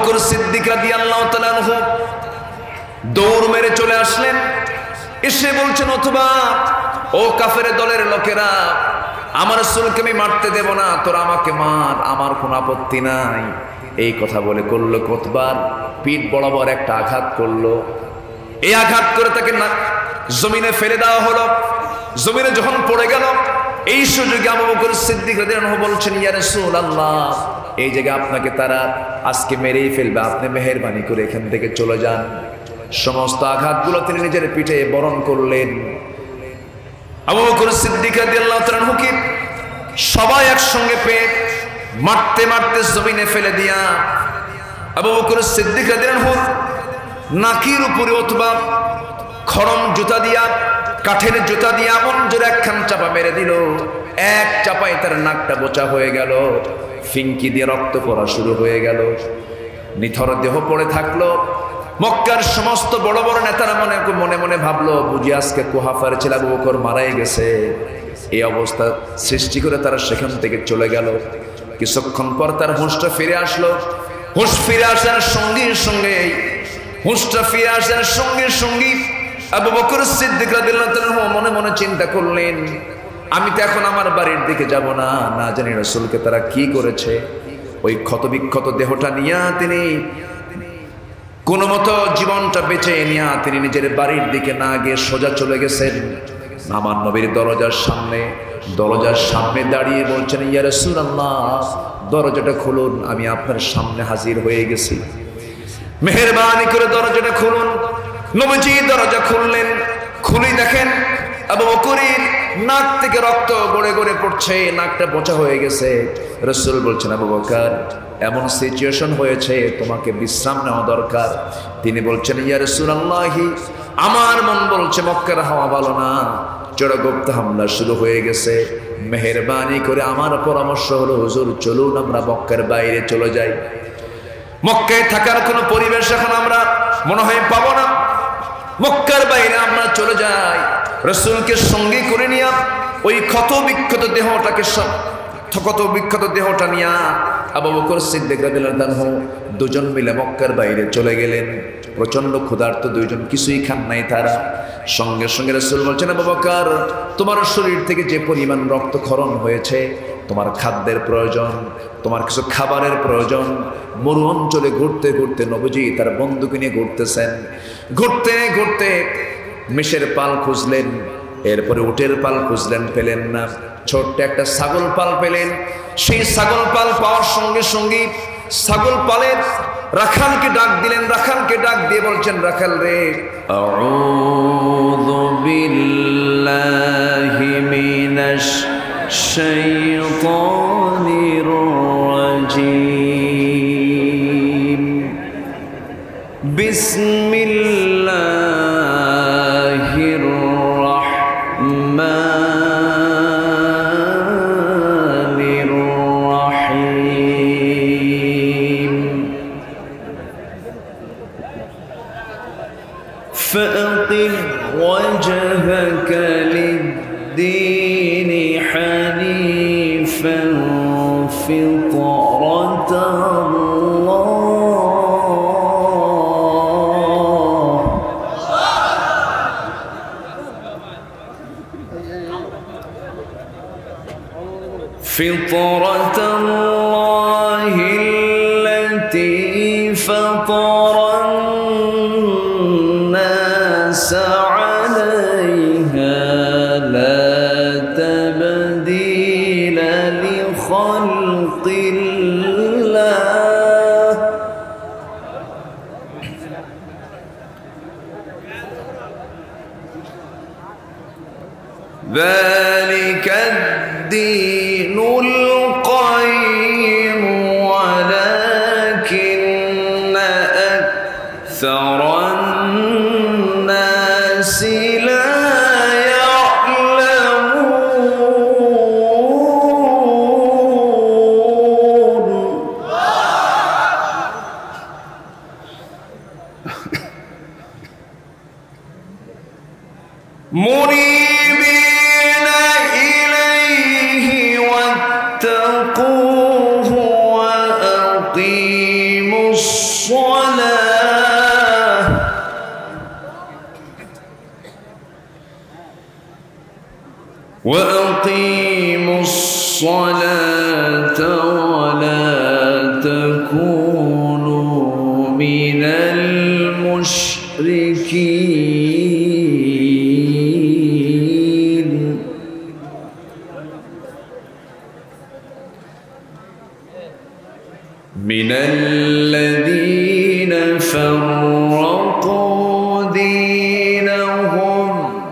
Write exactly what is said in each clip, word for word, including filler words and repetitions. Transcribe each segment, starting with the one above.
বকর সিদ্দিক রাদিয়াল্লাহু তাআলা আনহু দৌড় মেরে চলে আসলেন, এসে বলছেন ওতবা, ও কাফের দলের লোকেরা, আমার রাসূলকে আমি মারতে দেব না, তোরা আমাকে মার, আমার কোনো আপত্তি নাই। এই কথা বলে করলো কতবার পিঠ বরাবর একটা আঘাত করলো। এই আঘাত করে তাকে জমিনে ফেলে দেওয়া হলো। জমিনে যখন পড়ে গেল, এই সুযোগে আবু বকর সিদ্দিক রাদিয়াল্লাহু আনহু বলছেন, ইয়া রাসূলুল্লাহ, এই জায়গায় আপনাকে তারা আজকে মেরেই ফেলবে, আপনি মেহেরবানি করে এখান থেকে চলে যান। সমস্ত আঘাতগুলো তিনি নিজের পিঠে বরণ করলেন। আবু বকর সিদ্দিক রাদিয়াল্লাহু তাআলা আনহুকে সবাই একসঙ্গে পেয়ে মারতে মারতে জমিনে ফেলে দিয়া আবু বকর সিদ্দিক রাদিয়াল্লাহু আনহু নাকির উপরে অথবা খড়ম জুতা দিয়া, কাঠের জুতা দিয়া এমন জোরে একখান চাপা মেরে দিল, এক চাপায় তার নাকটা বোচা হয়ে গেল, ফিঙ্কি দিয়ে রক্ত পড়া শুরু হয়ে গেল, নিথর দেহ পড়ে থাকলো। মক্কার সমস্ত বড় বড় নেতারা মনে মনে মনে ভাবলো, বুঝি আজকে কুহাফার ছেলে আবু বকর মারাই গেছে। এই অবস্থা সৃষ্টি করে তারা সেখান থেকে চলে গেল। কিছুক্ষণ পর তার হুঁশটা ফিরে আসলো। হুঁশ ফিরে আসার সঙ্গে সঙ্গে হুঁশটা ফিরে আসার সঙ্গে সঙ্গে আবু বকর সিদ্দিক রাদিয়াল্লাহু তাআলা মনে মনে চিন্তা করলেন, আমি তো এখন আমার বাড়ির দিকে যাব না, না জানি রাসূলকে তারা কি করেছে। ওই ক্ষত বিক্ষত দেহটা নিয়ে তিনি কোনো মতো জীবনটা বেঁচে নিয়ে তিনি নিজের বাড়ির দিকে না গিয়ে সোজা চলে গেছেন আমার নবীর দরজার সামনে। দরজার সামনে দাঁড়িয়ে বলছেন, ইয়া রাসূলুল্লাহ, দরজাটা খুলুন, আমি আপনার সামনে হাজির হয়ে গেছি, মেহেরবানি করে দরজাটা খুলুন। নবীজি দরজা খুললেন। খুলে দেখেন আবু বকরের নাক থেকে রক্ত গড়ে গড়ে পড়ছে, নাকটা বোচা হয়ে গেছে। রাসূল বলছেন, আবু বকর, এমন সিচুয়েশন হয়েছে, তোমাকে বিশ্রাম নেওয়া দরকার। তিনি বলছেন, ইয়া রাসূলুল্লাহ, আমার মন বলছে মক্কার হাওয়া ভালো না, চড়াগুপ্ত হামলা শুরু হয়ে গেছে, মেহেরবানি করে আমার পরামর্শ হলো হুজুর চলুন আমরা মক্কার বাইরে চলে যাই। মক্কায় থাকার কোনো পরিবেশ এখন আমরা মনে হয় পাবো না, মক্কার বাইরে আমরা চলে যাই। রাসূলকে সঙ্গে করে নিয়ে ওই ক্ষত বিক্ষত দেহটাকে ক্ষত বিক্ষত দেহটা নিয়ে আবু বকর সিদ্দিক রাদিয়াল্লাহু আনহু দুজন মিলে মক্কার বাইরে চলে গেলেন। প্রচন্ড ক্ষুধার্ত দুইজন, কিছুই খান নাই তারা। সঙ্গে সঙ্গে রাসূল বলছেন, আবু বকর, তোমার শরীর থেকে যে পরিমাণ রক্তক্ষরণ হয়েছে, তোমার খাদ্যের প্রয়োজন, তোমার কিছু খাবারের প্রয়োজন। মরু অঞ্চলে ঘুরতে ঘুরতে নবীজি তার বন্ধুকে নিয়ে ঘুরতেছেন। ঘুরতে ঘুরতে মেষের পাল খুঁজলেন, এরপরে উটের পাল খুঁজলেন, পেলেন না। ছোট্ট একটা ছাগল পাল পেলেন। সেই ছাগল পাল পাওয়ার সঙ্গে সঙ্গে ছাগল পালের রাখালকে ডাক দিলেন। রাখালকে ডাক দিয়ে বলছেন, রাখাল রে, আউযু বিল্লাহি মিনাশ শাইতানির রাজিম, বিসমিল্লাহির রাহমানির রাহিম, ফাআকিম ওয়াজহাকা লিদ-দীনি হানিফান ফিতরাতাল্লাহ فطرة الله التي فطر الناس عليها لا تبديل لخلق الله ذلك الدين القيم ولكن أكثر الناس لا يعلمون منيبين إليه واتقوه وأقيموا الصلاة الصلاة وأقيموا الصلاة ولا تكونوا من المشركين من الذين فرقوا دينهم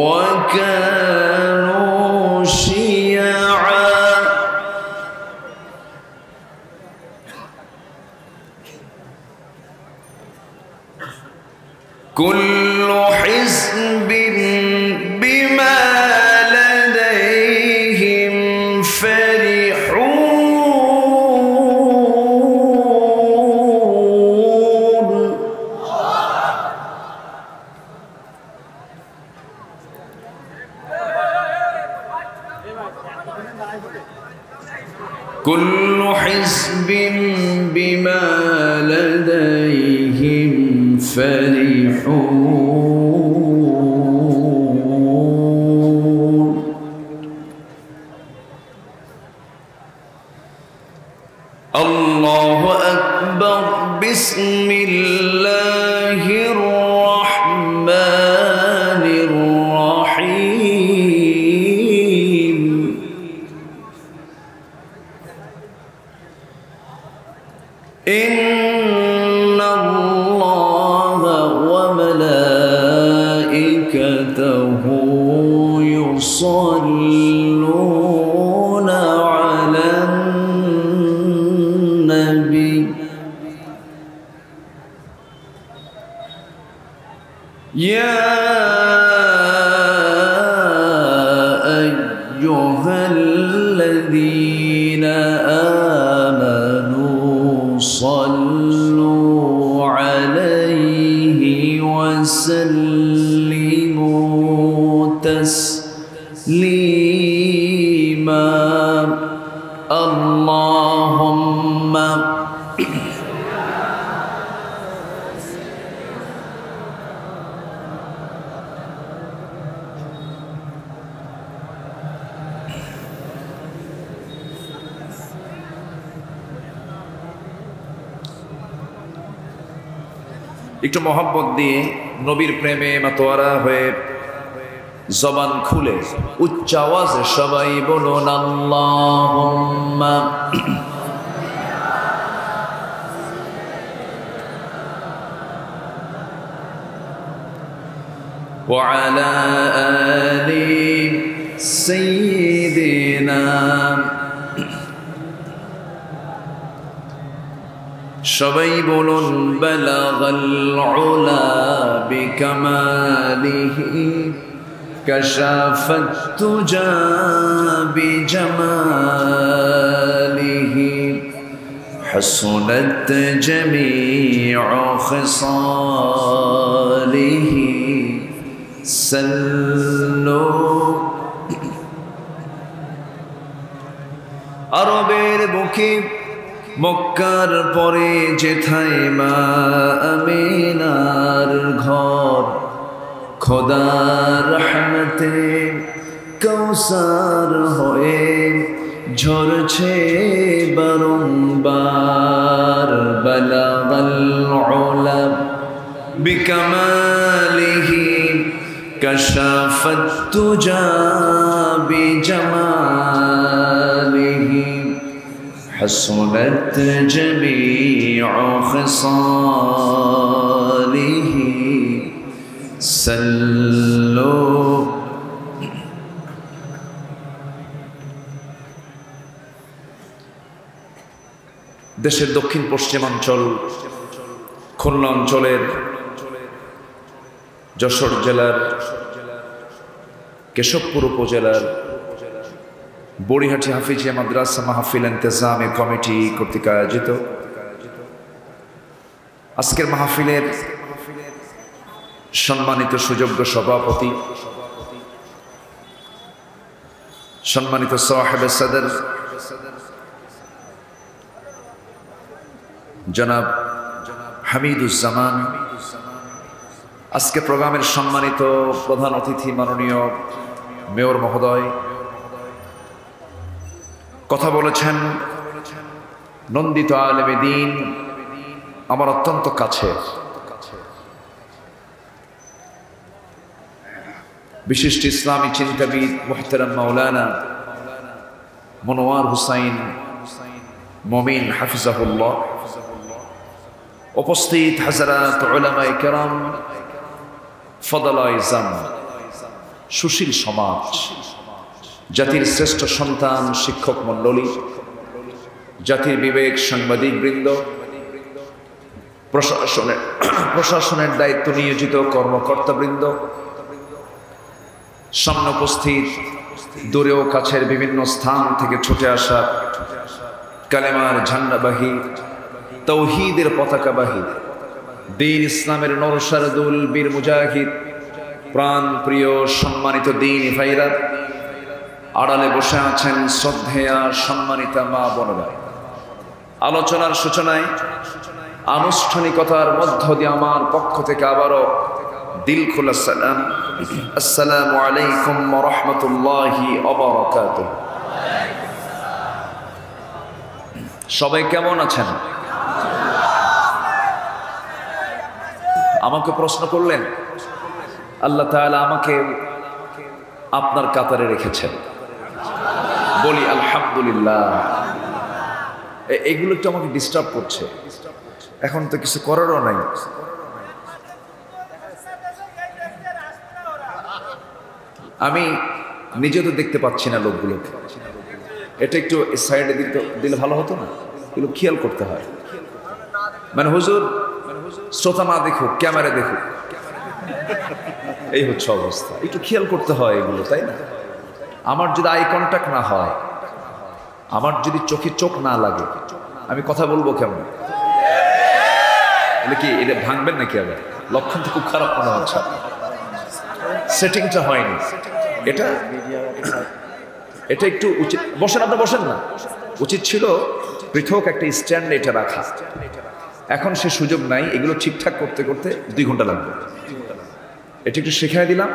وكانوا شيعا كل حزب بما لديهم فرحون كل حزب بما لديهم فرحون الله أكبر بسم الله الرحمن الرحيم إن الله وملائكته يصلون على النبي يا أيها الذين آمنوا صلوا عليه وسلموا تسليما اللهم একটু মহব্বত দিয়ে নবীর প্রেমে মাতোয়ারা হয়ে জবান খুলে উচ্চ আওয়াজে সবাই বলুন আল্লাহুম্মা ওয়া আলা আলি সাইয়্যিদিনা সবাই বলুন বালাগাল উলা বিকামালিহি কাশাফাত তুজা বিজামালিহি হাসুনাত জামিউ খিসালিহি সাল্লু আরবের বুকে মক্কার পরে যেথায় মা আমিনার ঘর খোদার রহমতে কৌসার হয়ে ঝরছে বারংবার বালাগাল উলা বিকামালিহি কাশাফাত তুজা বিজামালিহি حسنت جميع خصاله سلوا দেশের দক্ষিণ পশ্চিমাঞ্চল খুলনা অঞ্চলের যশোর জেলার কেশবপুর উপজেলার বড়িহাটি হাফিজিয়া মাদ্রাসা মাহফিল ইন্তেজামী কমিটি কর্তৃক আয়োজিত আজকের মাহফিলের সম্মানিত সুযোগ্য সভাপতি, সম্মানিত সাহেবে সদর জনাব হামিদুজ্জামান, আজকে প্রোগ্রামের সম্মানিত প্রধান অতিথি মাননীয় মেয়র মহোদয়, কথা বলেছেন নন্দিত আলেমে দ্বীন, আমার অত্যন্ত কাছে, বিশিষ্ট ইসলামী চিন্তাবিদ মুহতারাম মাওলানা মনোয়ার হুসাইন মমিন হাফিজাহুল্লাহ, উপস্থিত হাজারাত উলামায়ে কেরাম, ফদলায়ে জাম, সুশীল সমাজ, জাতির শ্রেষ্ঠ সন্তান শিক্ষক মণ্ডলী, জাতির বিবেক সাংবাদিক বৃন্দ, প্রশাসনের প্রশাসনের দায়িত্ব নিয়োজিত কর্মকর্তা বৃন্দ, সামনে উপস্থিত দূরে ও কাছের বিভিন্ন স্থান থেকে ছুটে আসা কালেমার ঝান্ডাবাহী, তৌহিদের পতাকাবাহী, দ্বীন ইসলামের নরসারদুল বীর মুজাহিদ, প্রাণ প্রিয় সম্মানিত দ্বীনি ভাইরা, আড়ালে বসে আছেন শ্রদ্ধেয়া সম্মানিতা মা বোনেরা, আলোচনার সূচনায় আনুষ্ঠানিকতার মধ্য দিয়ে আমার পক্ষ থেকে আবারও দিল খোলা সালাম, আসসালামু আলাইকুম ওয়া রাহমাতুল্লাহি ওয়া বারাকাতুহু। সবাই কেমন আছেন? আমাকে প্রশ্ন করলেন, আল্লাহ তাআলা আমাকে আপনার কাতারে রেখেছেন, বলি আলহামদুলিল্লাহ। এগুলো একটু আমাকে ডিস্টার্ব করছে, এখন তো কিছু করারও নাই। আমি নিজে তো দেখতে পাচ্ছি না লোকগুলোকে, এটা একটু সাইডে দিতে দিলে ভালো হতো না? এগুলো খেয়াল করতে হয়, মানে হুজুর শ্রোতা না দেখুক, ক্যামেরা দেখুক, এই হচ্ছে অবস্থা। একটু খেয়াল করতে হয় এগুলো, তাই না? আমার যদি আই কন্ট্যাক্ট না হয়, আমার যদি চোখে চোখ না লাগে, আমি কথা বলবো কেমন? এটা কি এটা ভাঙবেন নাকি? আবার লক্ষণ তো খুব খারাপ মনে হচ্ছে, সেটিংটা হয়নি। এটা এটা একটু উচিত। বসেন, আপনার বসেন না, উচিত ছিল পৃথক একটা স্ট্যান্ড এটা রাখা। এখন সে সুযোগ নাই, এগুলো ঠিকঠাক করতে করতে দুই ঘন্টা লাগবে। এটা একটু শিখিয়ে দিলাম,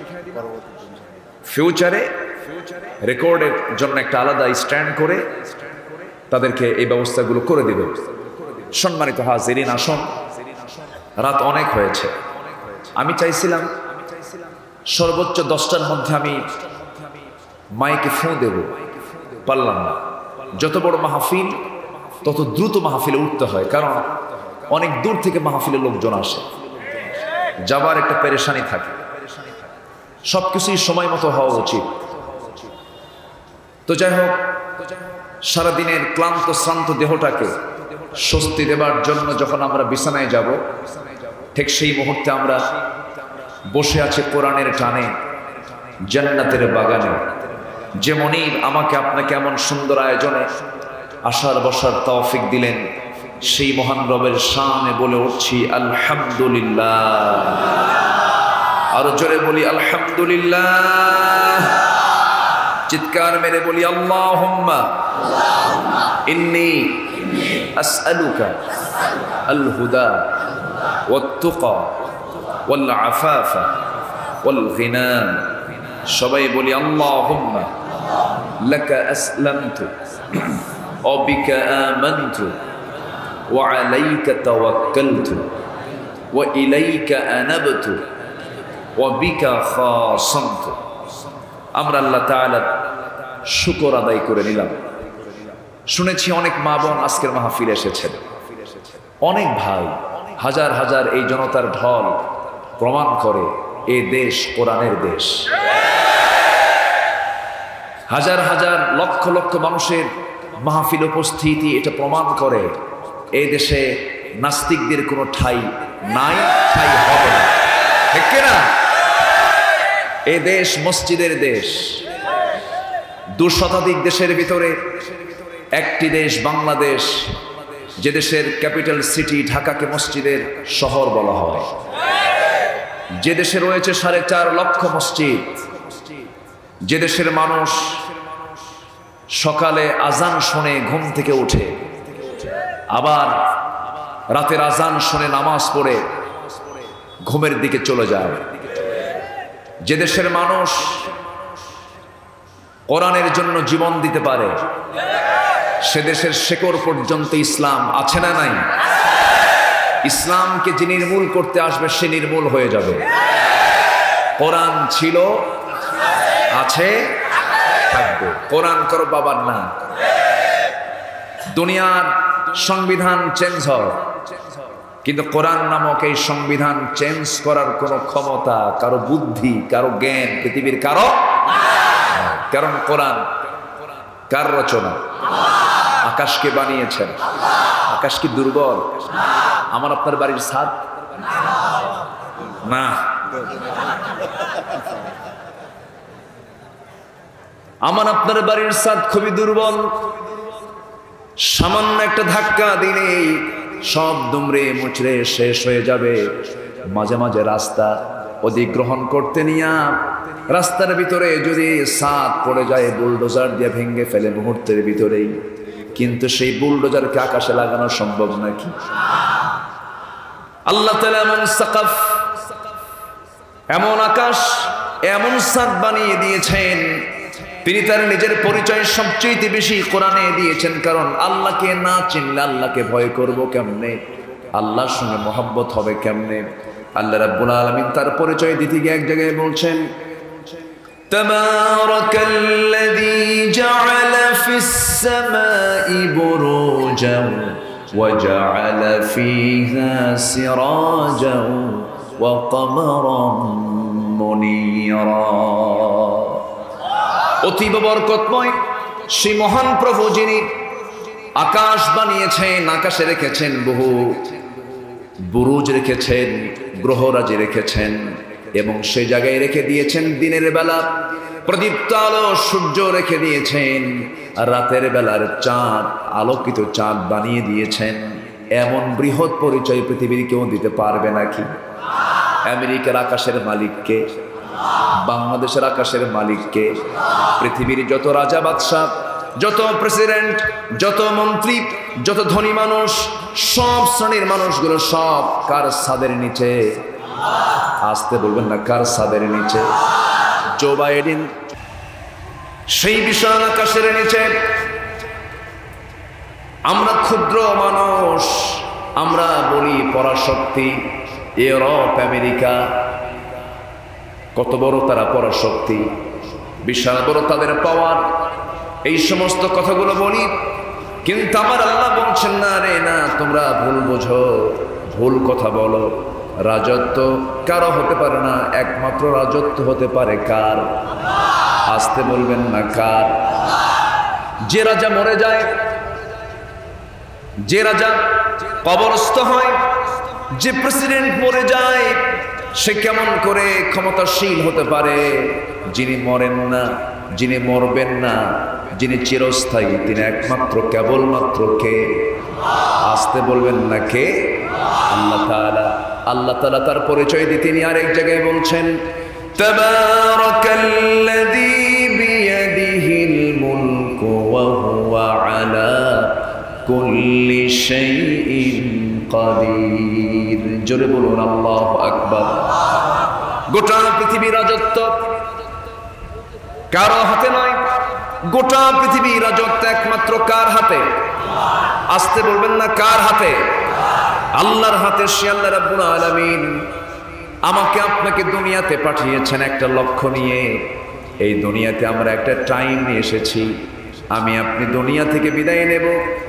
ফিউচারে রেকর্ডের জন্য একটা আলাদা স্ট্যান্ড করে তাদেরকে এই ব্যবস্থাগুলো করে দিবে। সম্মানিত হাজিরিন, আসুন, রাত অনেক হয়েছে। আমি চাইছিলাম সর্বোচ্চ দশটার মধ্যে আমি মাইকে ফোঁ দেব, পারলাম না। যত বড় মাহফিল তত দ্রুত মাহফিলে উঠতে হয়, কারণ অনেক দূর থেকে মাহফিলে লোকজন আসে, যাবার একটা পেরেশানি থাকে। সবকিছুই সময় মতো হওয়া উচিত। তো যাই হোক, সারাদিনের ক্লান্ত শ্রান্ত দেহটাকে স্বস্তি দেবার জন্য যখন আমরা বিছানায় যাব, ঠিক সেই মুহূর্তে আমরা বসে আছে কোরআনের টানে জান্নাতের বাগানে। যে মনিব আমাকে আপনাকে এমন সুন্দর আয়োজনে আসার বসার তৌফিক দিলেন, সেই মহান রবের শানে বলে উঠছি আলহামদুলিল্লাহ। আরো জোরে বলি আলহামদুলিল্লাহ, চিৎকার মেরে বলি আল্লাহুম্মা ইন্নী আসআলুকা আল হুদা ওয়াত তুকা ওয়াল আফাফা ওয়াল গিনা। সবাই বলি আল্লাহুম্মা লাকা আসলামতু ওয়া বিকা আমানতু ওয়া আলাইকা তাওয়াক্কালতু ওয়া ইলাইকা আনাবতু ওয়া বিকা খাসামতু। আমরা আল্লাহ তাআলার শুকর আদায় করে নিলাম। শুনেছি অনেক মা বোন আজকের মাহফিলে এসেছেন, অনেক ভাই, হাজার হাজার এই জনতার ঢল প্রমাণ করে এ দেশ কোরআনের দেশ। হাজার হাজার লক্ষ লক্ষ মানুষের মাহফিল উপস্থিতি এটা প্রমাণ করে এই দেশে নাস্তিকদের কোনো ঠাই নাই, ঠাই হবে না, ঠিক কিনা? এ দেশ মসজিদের দেশ। দু শতাধিক দেশের ভিতরে একটি দেশ বাংলাদেশ, যে দেশের ক্যাপিটাল সিটি ঢাকাকে মসজিদের শহর বলা হয়, যে দেশে রয়েছে সাড়ে চার লক্ষ মসজিদ, যে দেশের মানুষ সকালে আজান শুনে ঘুম থেকে উঠে, আবার রাতের আজান শুনে নামাজ পড়ে ঘুমের দিকে চলে যায়। যে দেশের মানুষ কোরআনের জন্য জীবন দিতে পারে সে দেশের শেকড় পর্যন্ত ইসলাম আছে না নাই? ইসলামকে যে নির্মূল করতে আসবে সে নির্মূল হয়ে যাবে। কোরআন ছিল, আছে, থাকবে। কোরআন করো বাবার না। দুনিয়ার সংবিধান চেঞ্জ হয়, কিন্তু কোরআন নামক এই সংবিধান চেঞ্জ করার কোনো ক্ষমতা কারো বুদ্ধি কারো জ্ঞান পৃথিবীর কারো, কারণ কোরআন কার রচনা? আকাশকে বানিয়েছেন। আকাশ কি দুর্বল? আমার আপনার বাড়ির ছাদ না। আমার আপনার বাড়ির ছাদ খুবই দুর্বল। সামান্য একটা ধাক্কা দিলেই সব দুমড়ে মুচড়ে শেষ হয়ে যাবে। মাঝে মাঝে রাস্তা অধিগ্রহণ করতে নিয়ে রাস্তার ভিতরে যদি ছাদ পড়ে যায় বুলডোজার দিয়ে ভেঙে ফেলে মুহূর্তের ভিতরেই। কিন্তু সেই বুলডোজারকে আকাশে লাগানো সম্ভব নাকি? আল্লাহ তাআলা এমন সাকাফ, এমন আকাশ, এমন ছাদ বানিয়ে দিয়েছেন, তিনি তার নিজের পরিচয় সবচেয়ে বেশি কোরআনে দিয়েছেন। কারণ আল্লাহকে না চিনলে আল্লাহকে ভয় করব কেমনে? আল্লাহর সঙ্গে মহব্বত হবে কেমনে? আল্লাহ রাব্বুল আলামিন তার পরিচয় দিতে গিয়ে এক জায়গায় বলছেন, তাবারাকাল্লাযী জাআলা ফিস সামাই বুরুজান ওয়া জাআলা ফীহা সিরাজান ওয়া কমারান মুনীরা। অতীব বরকতময় সেই মহান প্রভু যিনি আকাশ বানিয়েছেন, আকাশে রেখেছেন বহু বুরুজ, রেখেছেন গ্রহরাজি, রেখেছেন এবং সেই জায়গায় রেখে দিয়েছেন দিনের বেলা প্রদীপ্ত আলো সূর্য রেখে দিয়েছেন, আর রাতের বেলার চাঁদ আলোকিত চাঁদ বানিয়ে দিয়েছেন। এমন বৃহৎ পরিচয় পৃথিবীর কেউ দিতে পারবে নাকি? আমেরিকার আকাশের মালিককে, বাংলাদেশের আকাশের মালিককে, পৃথিবীর যত রাজা বাদশাহ, যত প্রেসিডেন্ট, যত মন্ত্রী, যত ধনী মানুষ, সব শ্রেণীর মানুষগুলো সব কার ছাদের নিচে? আসতে বলবেন না, কার ছাদের নিচে? জো বাইডেন সেই বিশাল আকাশের নিচে। আমরা ক্ষুদ্র মানুষ, আমরা বলি পরাশক্তি, ইউরোপ আমেরিকা কত বড় তারা পরাশক্তি, বিশাল বড় তাদের পাওয়ার, এই সমস্ত কথাগুলো বলি। কিন্তু আমার আল্লাহ বলছেন না রে না, তোমরা ভুল বোঝো, ভুল কথা বলো। রাজত্ব কারো হতে পারে না, একমাত্র রাজত্ব হতে পারে কার? আসতে বলবেন না, কার? যে রাজা মরে যায়, যে রাজা কবরস্থ হয়, যে প্রেসিডেন্ট মরে যায়, সে কেমন করে ক্ষমতাশীল হতে পারে? যিনি মরেন না, যিনি মরবেন না, যিনি চিরস্থায়ী, তিনি একমাত্র কেবলমাত্র কে? আসতে বলবেন না, কে? আল্লাহ তাআলা। আল্লাহ তাআলা তার পরিচয় দিয়ে তিনি আরেক জায়গায় বলছেন, তাবারাকাল্লাযী বিয়াদিহিল মুলকু ওয়া হুয়া আলা কুল্লি শাইইন কাদির। জোরে বলুন আল্লাহু আকবার। গোটা পৃথিবীর রাজত্ব কারো হাতে নয়, গোটা পৃথিবীর রাজত্ব একমাত্র কার হাতে? আসতে বলবেন না, কার হাতে? আল্লাহর হাতে। সে আল্লাহ রাব্বুল আলামিন আমাকে আপনাকে দুনিয়াতে পাঠিয়েছেন একটা লক্ষ্য নিয়ে। এই দুনিয়াতে আমরা একটা টাইম নিয়ে এসেছি, আমি আপনি দুনিয়া থেকে বিদায় নেব।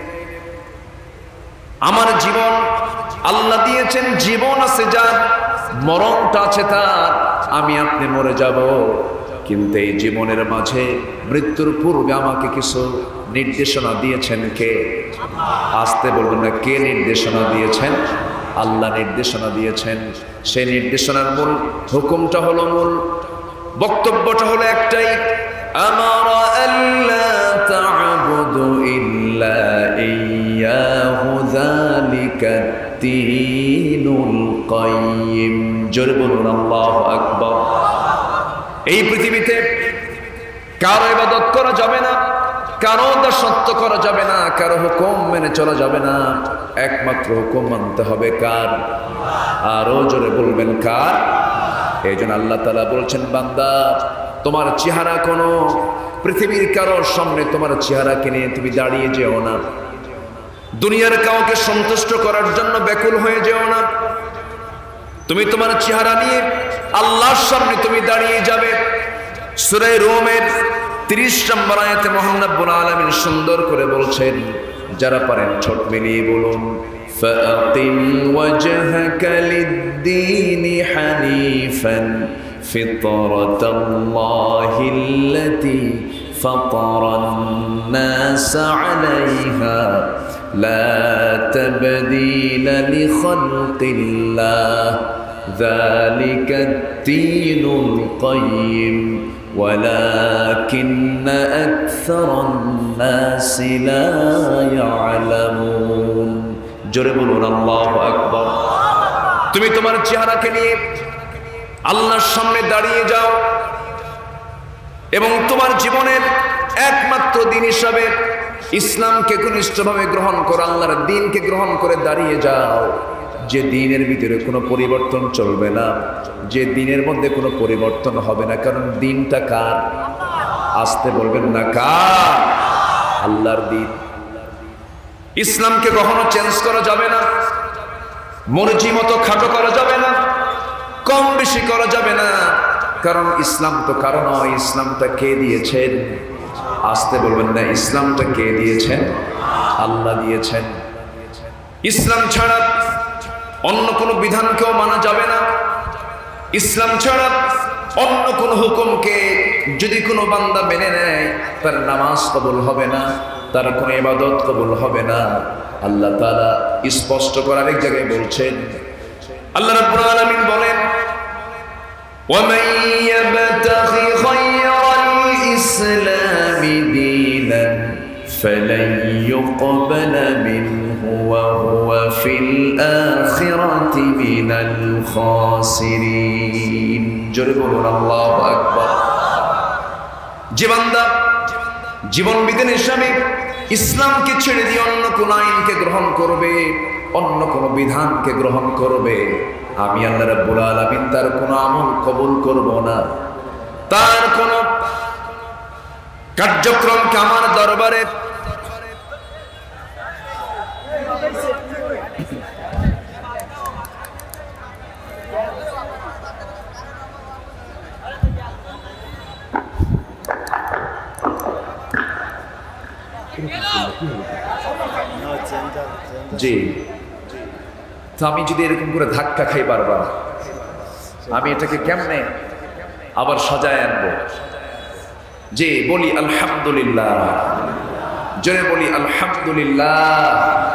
আমার জীবন আল্লাহ দিয়েছেন, জীবন আছে যার, মরণটা আছে তার। আমি আপনি মরে যাব, কিন্তু এই জীবনের মাঝে মৃত্যুর পূর্বে আমাকে কিছু নির্দেশনা দিয়েছেন কে? আসতে বলবেন না, কে নির্দেশনা দিয়েছেন? আল্লাহ নির্দেশনা দিয়েছেন। সেই নির্দেশনার মূল হুকুমটা হলো, মূল বক্তব্যটা হলো একটাই, আমারা আল্লা তা'বুদু ইল্লা ইয়্যাহু যালিকা দ্বীনুল কাইয়্যিম। জোরে বলুন আল্লাহু আকবার। এই পৃথিবীতে কারো ইবাদত করা যাবে না, কারো দাসত্ব করা যাবে না, কারো হুকুম মেনে চলা যাবে না, একমাত্র হুকুম মানতে হবে কার? আরো জোরে বলবেন কার? এই জন্য আল্লাহ তাআলা বলছেন, বান্দা তোমার চেহারা কোনো পৃথিবীর কারোর সামনে তোমার চেহারাকে নিয়ে তুমি দাঁড়িয়ে যেও না, দুনিয়ার কাউকে সন্তুষ্ট করার জন্য ব্যাকুল হয়ে যেও না। তুমি তোমার চেহারা নিয়ে আল্লাহর সামনে তুমি দাঁড়িয়ে যাবে। সূরা রুমের তিরিশ নম্বর আয়াতে মহান রব্বুল আলামিন সুন্দর করে বলছেন, যারা পারেন ঠোঁট মিলিয়ে বলুন, ফাআকিম ওয়াজহাকা লিদ-দীনি হানিফান ফিতরাতাল্লাহিল্লাতী ফাতারান-নাস আলাইহা লা তাবদীলা লিখালকিল্লাহ যালিকা আদ-দীনুল কাইয়্যিম ولكن أكثر الناس لا يعلمون। জোরে বলুন আল্লাহু আকবার। তুমি তোমার চেহারাকে নিয়ে আল্লাহর সামনে দাঁড়িয়ে যাও এবং তোমার জীবনের একমাত্র দিন হিসাবে ইসলামকে ঘনিষ্ঠভাবে গ্রহণ করো, আল্লাহর দ্বীনকে গ্রহণ করে দাঁড়িয়ে যাও, যে দ্বীনের ভিতরে কোনো পরিবর্তন চলবে না, যে দ্বীনের মধ্যে কোনো পরিবর্তন হবে না। কারণ দ্বীনটা কার? আসতে বলবেন না কার? আল্লাহর দ্বীন। ইসলামকে কখনো চেঞ্জ করা যাবে না, মর্জি মতো খাটো করা যাবে না, কম বেশি করা যাবে না। কারণ ইসলাম তো কারো নয়, ইসলামটা কে দিয়েছেন? আসতে বলবেন না, ইসলামটা কে দিয়েছেন? আল্লাহ দিয়েছেন। ইসলাম ছাড়া অন্য কোনো বিধানকেও মানা যাবে না। ইসলাম ছাড়া অন্য কোনো হুকুমকে যদি কোনো বান্দা মেনে নেয়, তার নামাজ কবুল হবে না, তার কোনো ইবাদত কবুল হবে না। আল্লাহ তাআলা স্পষ্ট করে আরেক জায়গায় বলছেন, আল্লাহ রাব্বুল আলামিন বলেন, ওয়ামান ইয়াবতাগি গায়রাল ইসলামি দীনান فلن يقبل منه وهو في الآخرة من الخاسرين। জোরে বলুন আল্লাহু আকবার। যে বান্দা জীবন বিধান হিসাবে ইসলামকে ছেড়ে দিয়ে অন্য কোন আইনকে গ্রহণ করবে, অন্য কোন বিধানকে গ্রহণ করবে, আমি আল্লাহ রাব্বুল আলামিন তার কোনো আমল কবুল করব না, তার কোনো কার্যক্রমকে আমার দরবারে জি তো আমি যদি এরকম করে ধাক্কা খাই বারবার, আমি এটাকে কেমনে আবার সাজায় আনবো? যে বলি আলহামদুলিল্লাহ, জোরে বলি আলহামদুলিল্লাহ।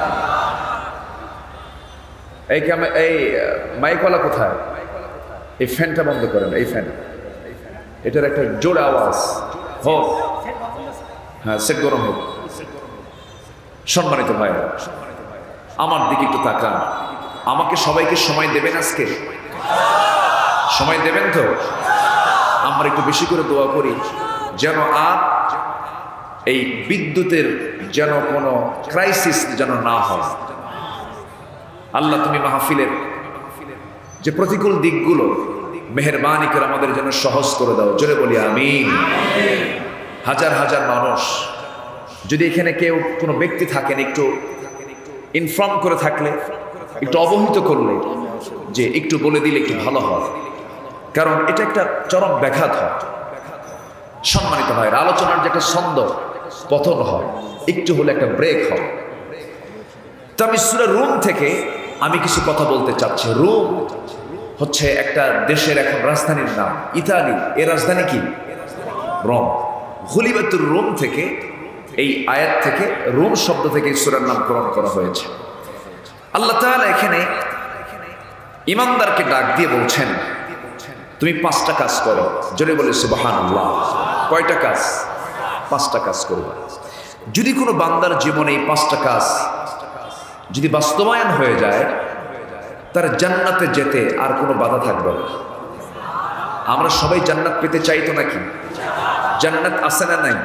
এই এই মাইকওয়ালা কোথায়? এই ফ্যানটা বন্ধ করেন, এই ফ্যান, এটার একটা জোরে আওয়াজ হোক। হ্যাঁ, সেট গরম হোক। সম্মানিত ভাই, আমার দিকে একটু তাকান। আমাকে সবাইকে সময় দেবেন, আজকে সময় দেবেন তো? আমরা একটু বেশি করে দোয়া করি যেন আর এই বিদ্যুতের যেন কোনো ক্রাইসিস যেন না হয়। আল্লাহ তুমি মাহফিলের যে প্রতিকূল দিকগুলো মেহেরবানি করে আমাদের যেন সহজ করে দাও। জোরে বলি আমিন। হাজার হাজার মানুষ, যদি এখানে কেউ কোনো ব্যক্তি থাকেন, একটু ইনফর্ম করে থাকলে, একটু অবহিত করলে, যে একটু বলে দিলে একটু ভালো হয়, কারণ এটা একটা চরম ব্যাঘাত হয়। সম্মানিত ভাইয়ের আলোচনার যে একটা ছন্দ পতন হয়, একটু হলে একটা ব্রেক হয়। তো আমি সূরা রুম থেকে আমি কিছু কথা বলতে চাচ্ছি। রুম হচ্ছে একটা দেশের এখন রাজধানীর নাম। ইতালি, এর রাজধানী কি? রোম। গুলিবাতুর রোম থেকে, এই আয়াত থেকে, রোম শব্দ থেকে সূরার নামকরণ করা হয়েছে। আল্লাহ তাআলা এখানে ইমানদারকে ডাক দিয়ে বলছেন, তুমি পাঁচটা কাজ করো। জোরে বলে সুবহানাল্লাহ। কয়টা কাজ? পাঁচটা কাজ করবে। যদি কোনো বান্দার জীবনে এই পাঁচটা কাজ যদি বাস্তবায়ন হয়ে যায়, তার জান্নাতে যেতে আর কোনো বাধা থাকবে না। আমরা সবাই জান্নাত পেতে চাই তো নাকি? জান্নাত আছে না নাই?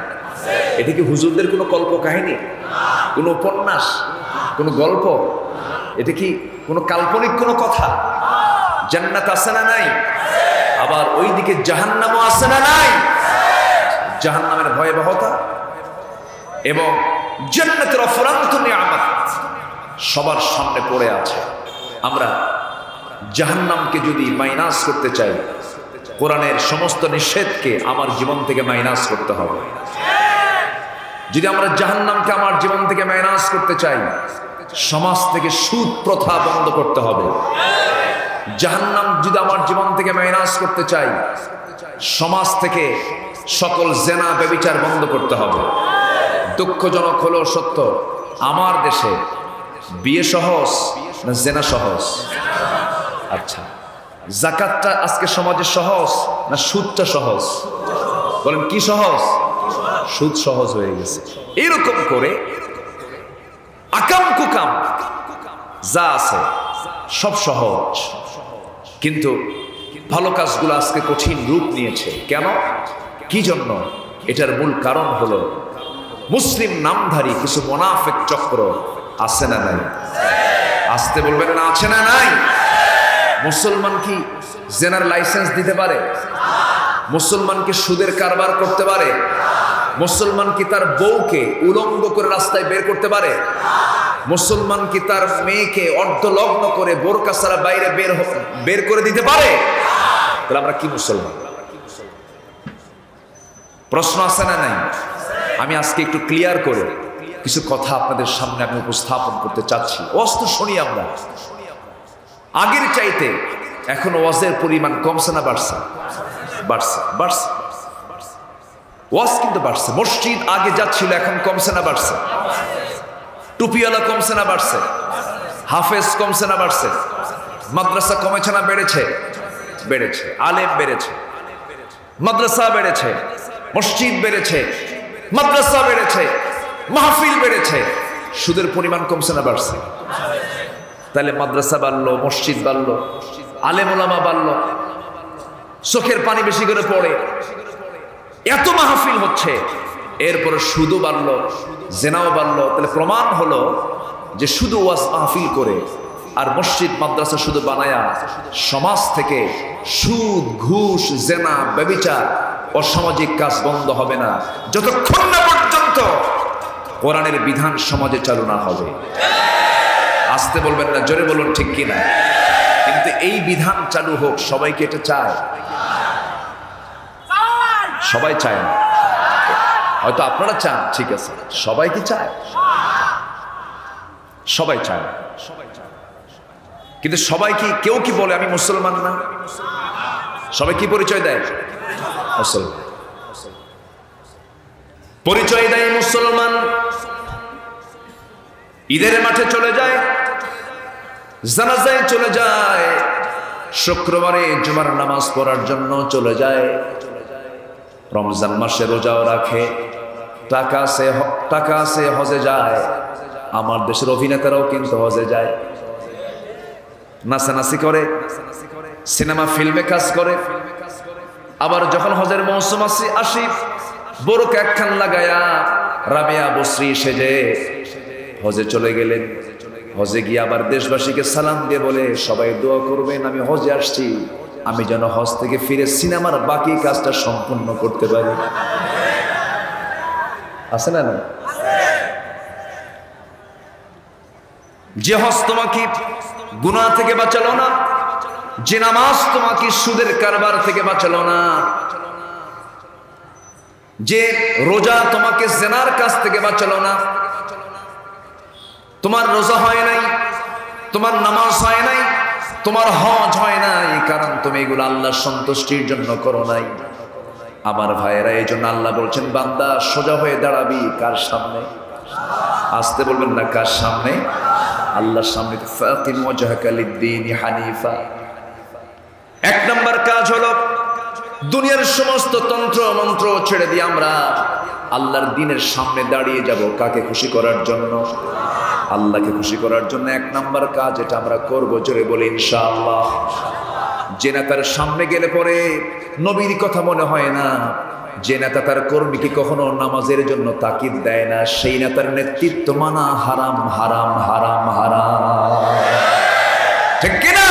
এটা কি হুজুরদের কোনো কল্প কাহিনী, কোনো উপন্যাস, কোনো গল্প? এটা কি কোনো কাল্পনিক কোনো কথা? জান্নাত আছে না নাই? আবার ওইদিকে জাহান্নামও আছে না নাই? জাহান্নামের ভয়াবহতা এবং জান্নাতের অফুরন্ত নিয়ামত সবার সামনে পড়ে আছে। আমরা জাহান্নামকে যদি মাইনাস করতে চাই, কোরআনের সমস্ত নিষেধকে আমার জীবন থেকে মাইনাস করতে হবে। যদি আমরা জাহান্নামকে আমার জীবন থেকে মাইনাস করতে চাই, সমাজ থেকে সুদ প্রথা বন্ধ করতে হবে। জাহান্নাম যদি আমার জীবন থেকে মাইনাস করতে চাই, সমাজ থেকে সকল জেনা ব্যভিচার বন্ধ করতে হবে। দুঃখজনক হলো সত্য, আমার দেশে বিয়ে সহজ না জেনা সহজ? আচ্ছা, যাকাতটা আজকে সমাজে সহজ না সুদটা সহজ? বলেন কি সহজ? সুদ সহজ হয়ে গেছে। এরকম করে আকাম কুকাম যা আছে সব সহজ, কিন্তু ভালো কাজগুলো আজকে কঠিন রূপ নিয়েছে। কেন? কি জন্য? এটার মূল কারণ হলো মুসলিম নামধারী কিছু মুনাফিক চক্র আছে না নাই? আসতে বলবেন না, আছে না নাই? মুসলমান কি জেনার লাইসেন্স দিতে পারে? মুসলমান কি সুদের কারবার করতে পারে? মুসলমান কি তার বউকে উলঙ্গ করে রাস্তায় বের করতে পারে? মুসলমান কি তার মেয়েকে অর্ধলগ্ন করে বোরকা ছাড়া বাইরে বের বের করে দিতে পারে? তাহলে আমরা কি মুসলমান? প্রশ্ন আছে না নাই? আমি আজকে একটু ক্লিয়ার করে কিছু কথা আপনাদের সামনে আমি উপস্থাপন করতে চাচ্ছি। ওয়াজ তো শুনি আমরা, আগের চাইতে এখন ওয়াজের পরিমাণ কমছে না বাড়ছে? বাড়ছে, বাড়ছে। ওয়াজ কিন্তু বাড়ছে। মসজিদ আগে যাচ্ছিল, এখন কমছে না বাড়ছে? টুপিওয়ালা কমছে না বাড়ছে? হাফেজ কমছে না বাড়ছে? মাদ্রাসা কমেছে না বেড়েছে? বেড়েছে। আলেম বেড়েছে, মাদ্রাসা বেড়েছে, মসজিদ বেড়েছে, মাদ্রাসা বেড়েছে, মাহফিল বেড়েছে। সুদের পরিমাণ কমছে না বাড়ছে? তাহলে মাদ্রাসা বাড়লো, মসজিদ বাড়লো, আলেম ওলামা বাড়লো, চোখের পানি বেশি করে পড়ে, এত মাহফিল হচ্ছে, এরপরে সুদও বাড়লো, জেনাও বাড়লো। তাহলে প্রমাণ হলো যে শুধু ওয়াজ মাহফিল করে আর মসজিদ মাদ্রাসা শুধু বানায়া সমাজ থেকে সুদ, ঘুষ, জেনা, ব্যভিচার, অসামাজিক কাজ বন্ধ হবে না যতক্ষণ না পর্যন্ত কোরআনের বিধান সমাজে চালু না হবে। আসতে বলবেন না, জোরে বলুন ঠিক কিনা? কিন্তু এই বিধান চালু হোক, সবাইকে এটা চায়? সবাই চায় না, হয়তো আপনারা চান, ঠিক আছে। সবাই কি চায়? সবাই চায়। কিন্তু সবাই কি, কেউ কি বলে আমি মুসলমান না? সবাই কি পরিচয় দেয়? মুসলমান। পরিচয় দেয় মুসলমান, ঈদের মাঠে চলে যায়, জানাজায় চলে যায়, শুক্রবারে জুমার নামাজ পড়ার জন্য চলে যায়, রমজান মাসে রোজাও রাখে, টাকা সে টাকা সে হজে যায়। আমার দেশের অভিনেতারাও কিন্তু হজে যায়, নাচানাচি করে, সিনেমা ফিল্মে কাজ করে। আবার যখন হজের মৌসুম আসি আসি বোরকা একখান লাগায়া রাবেয়া বসরি সেজে হজে চলে গেলেন। হজে গিয়ে আবার দেশবাসীকে সালাম দিয়ে বলে, সবাই দোয়া করবেন আমি হজে আসছি, আমি যেন হজ থেকে ফিরে সিনেমার বাকি কাজটা সম্পূর্ণ করতে পারি। আছে না না? যে হজ তোমাকে গুনাহ থেকে বাঁচালো না, যে নামাজ তোমাকে সুদের কারবার থেকে বাঁচালো না, যে রোজা তোমাকে জেনার কাছ থেকে বাঁচালো না, তোমার রোজা হয় নাই, তোমার নামাজ হয় নাই, তোমার হজ হয় নাই, কারণ তুমি এগুলো আল্লাহর সন্তুষ্টির জন্য করো নাই। আমার ভাইয়েরা, এই জন্য আল্লাহ বলছেন, বান্দা সোজা হয়ে দাঁড়াবি কার সামনে? আসতে বলবেন না, কার সামনে? আল্লাহর সামনে। ফাকিম ওয়াজহাকা লিদ-দীন হানিফা। এক নম্বর কাজ হলো দুনিয়ার সমস্ত তন্ত্র মন্ত্র ছেড়ে দিয়ে আমরা আল্লাহর দ্বীনের সামনে দাঁড়িয়ে যাব। কাকে খুশি করার জন্য? আল্লাহকে খুশি করার জন্য এক নাম্বার কাজ এটা আমরা করব, জোরে বলি ইনশাআল্লাহ। যে নেতার সামনে গেলে পরে নবীর কথা মনে হয় না, যে নেতা তার কর্মীকে কখনো নামাজের জন্য তাকিদ দেয় না, সেই নেতার নেতৃত্ব মানা হারাম হারাম হারাম হারাম। ঠিক কিনা?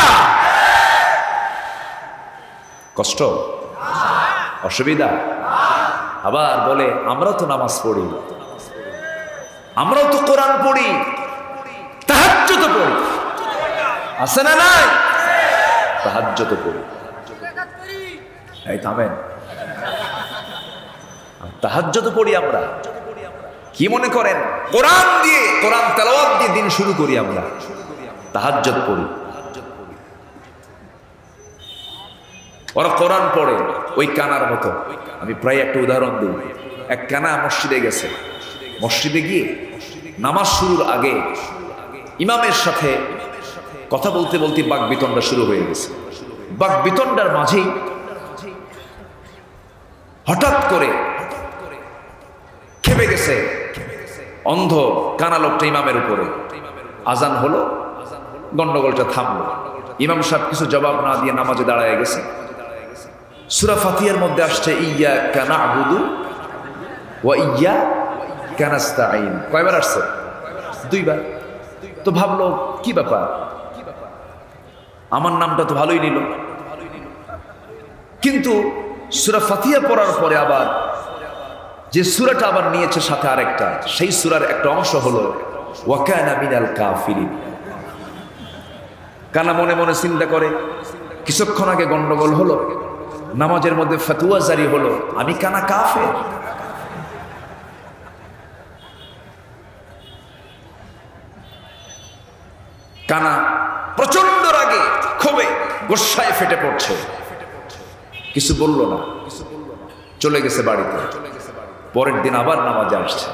কষ্ট, অসুবিধা। আবার বলে আমরাও তো নামাজ পড়ি, আমরাও তো কোরআন পড়ি, তাহাজ্জুদ পড়ি, আছে না নাই? তাহাজ্জুদ পড়ি। এই থামেন, তাহাজ্জুদ পড়ি আমরা। কি মনে করেন কোরআন দিয়ে, কোরআন তেলাওয়াত দিয়ে দিন শুরু করি আমরা, তাহাজ্জুদ পড়ি। ওরা কোরআন পড়ে ওই কানার মতো। আমি প্রায় একটা উদাহরণ দিই। এক কানা মসজিদে গেছে, মসজিদে গিয়ে নামাজ শুরুর আগে ইমামের সাথে কথা বলতে বলতে বাকবিতণ্ডা শুরু হয়ে গেছে। বাকবিতণ্ডার মাঝেই হঠাৎ করে খেপে গেছে অন্ধ কানা লোকটা ইমামের উপরে। আজান হলো, গন্ডগোলটা থামলো। ইমাম সাহেব কিছু জবাব না দিয়ে নামাজে দাঁড়ায় গেছে। সূরা ফাতিহার মধ্যে আসছে ইয়্যাকা না'বুদু ওয়া ইয়্যাকা নাস্তাঈন। কয়বার আসছে? দুইবার। তো ভাবলো কি ব্যাপার, আমার নামটা তো ভালোই নিল, কিন্তু সূরা ফাতিহা পড়ার পরে আবার যে সূরাটা আবার নিয়েছে সাথে আরেকটা, সেই সূরার একটা অংশ হলো ওয়া কানা মিনাল কাফিরিন। কানা মনে মনে চিন্তা করে কিছুক্ষণ আগে গন্ডগোল হলো, নামাজের মধ্যে ফতোয়া জারি হলো, আমি কানা কাফের। কানা প্রচন্ড রাগে ক্ষোভে গোসায় ফেটে পড়ছে, কিছু বলল না, চলে গেছে বাড়িতে। পরের দিন আবার নামাজে আসছে।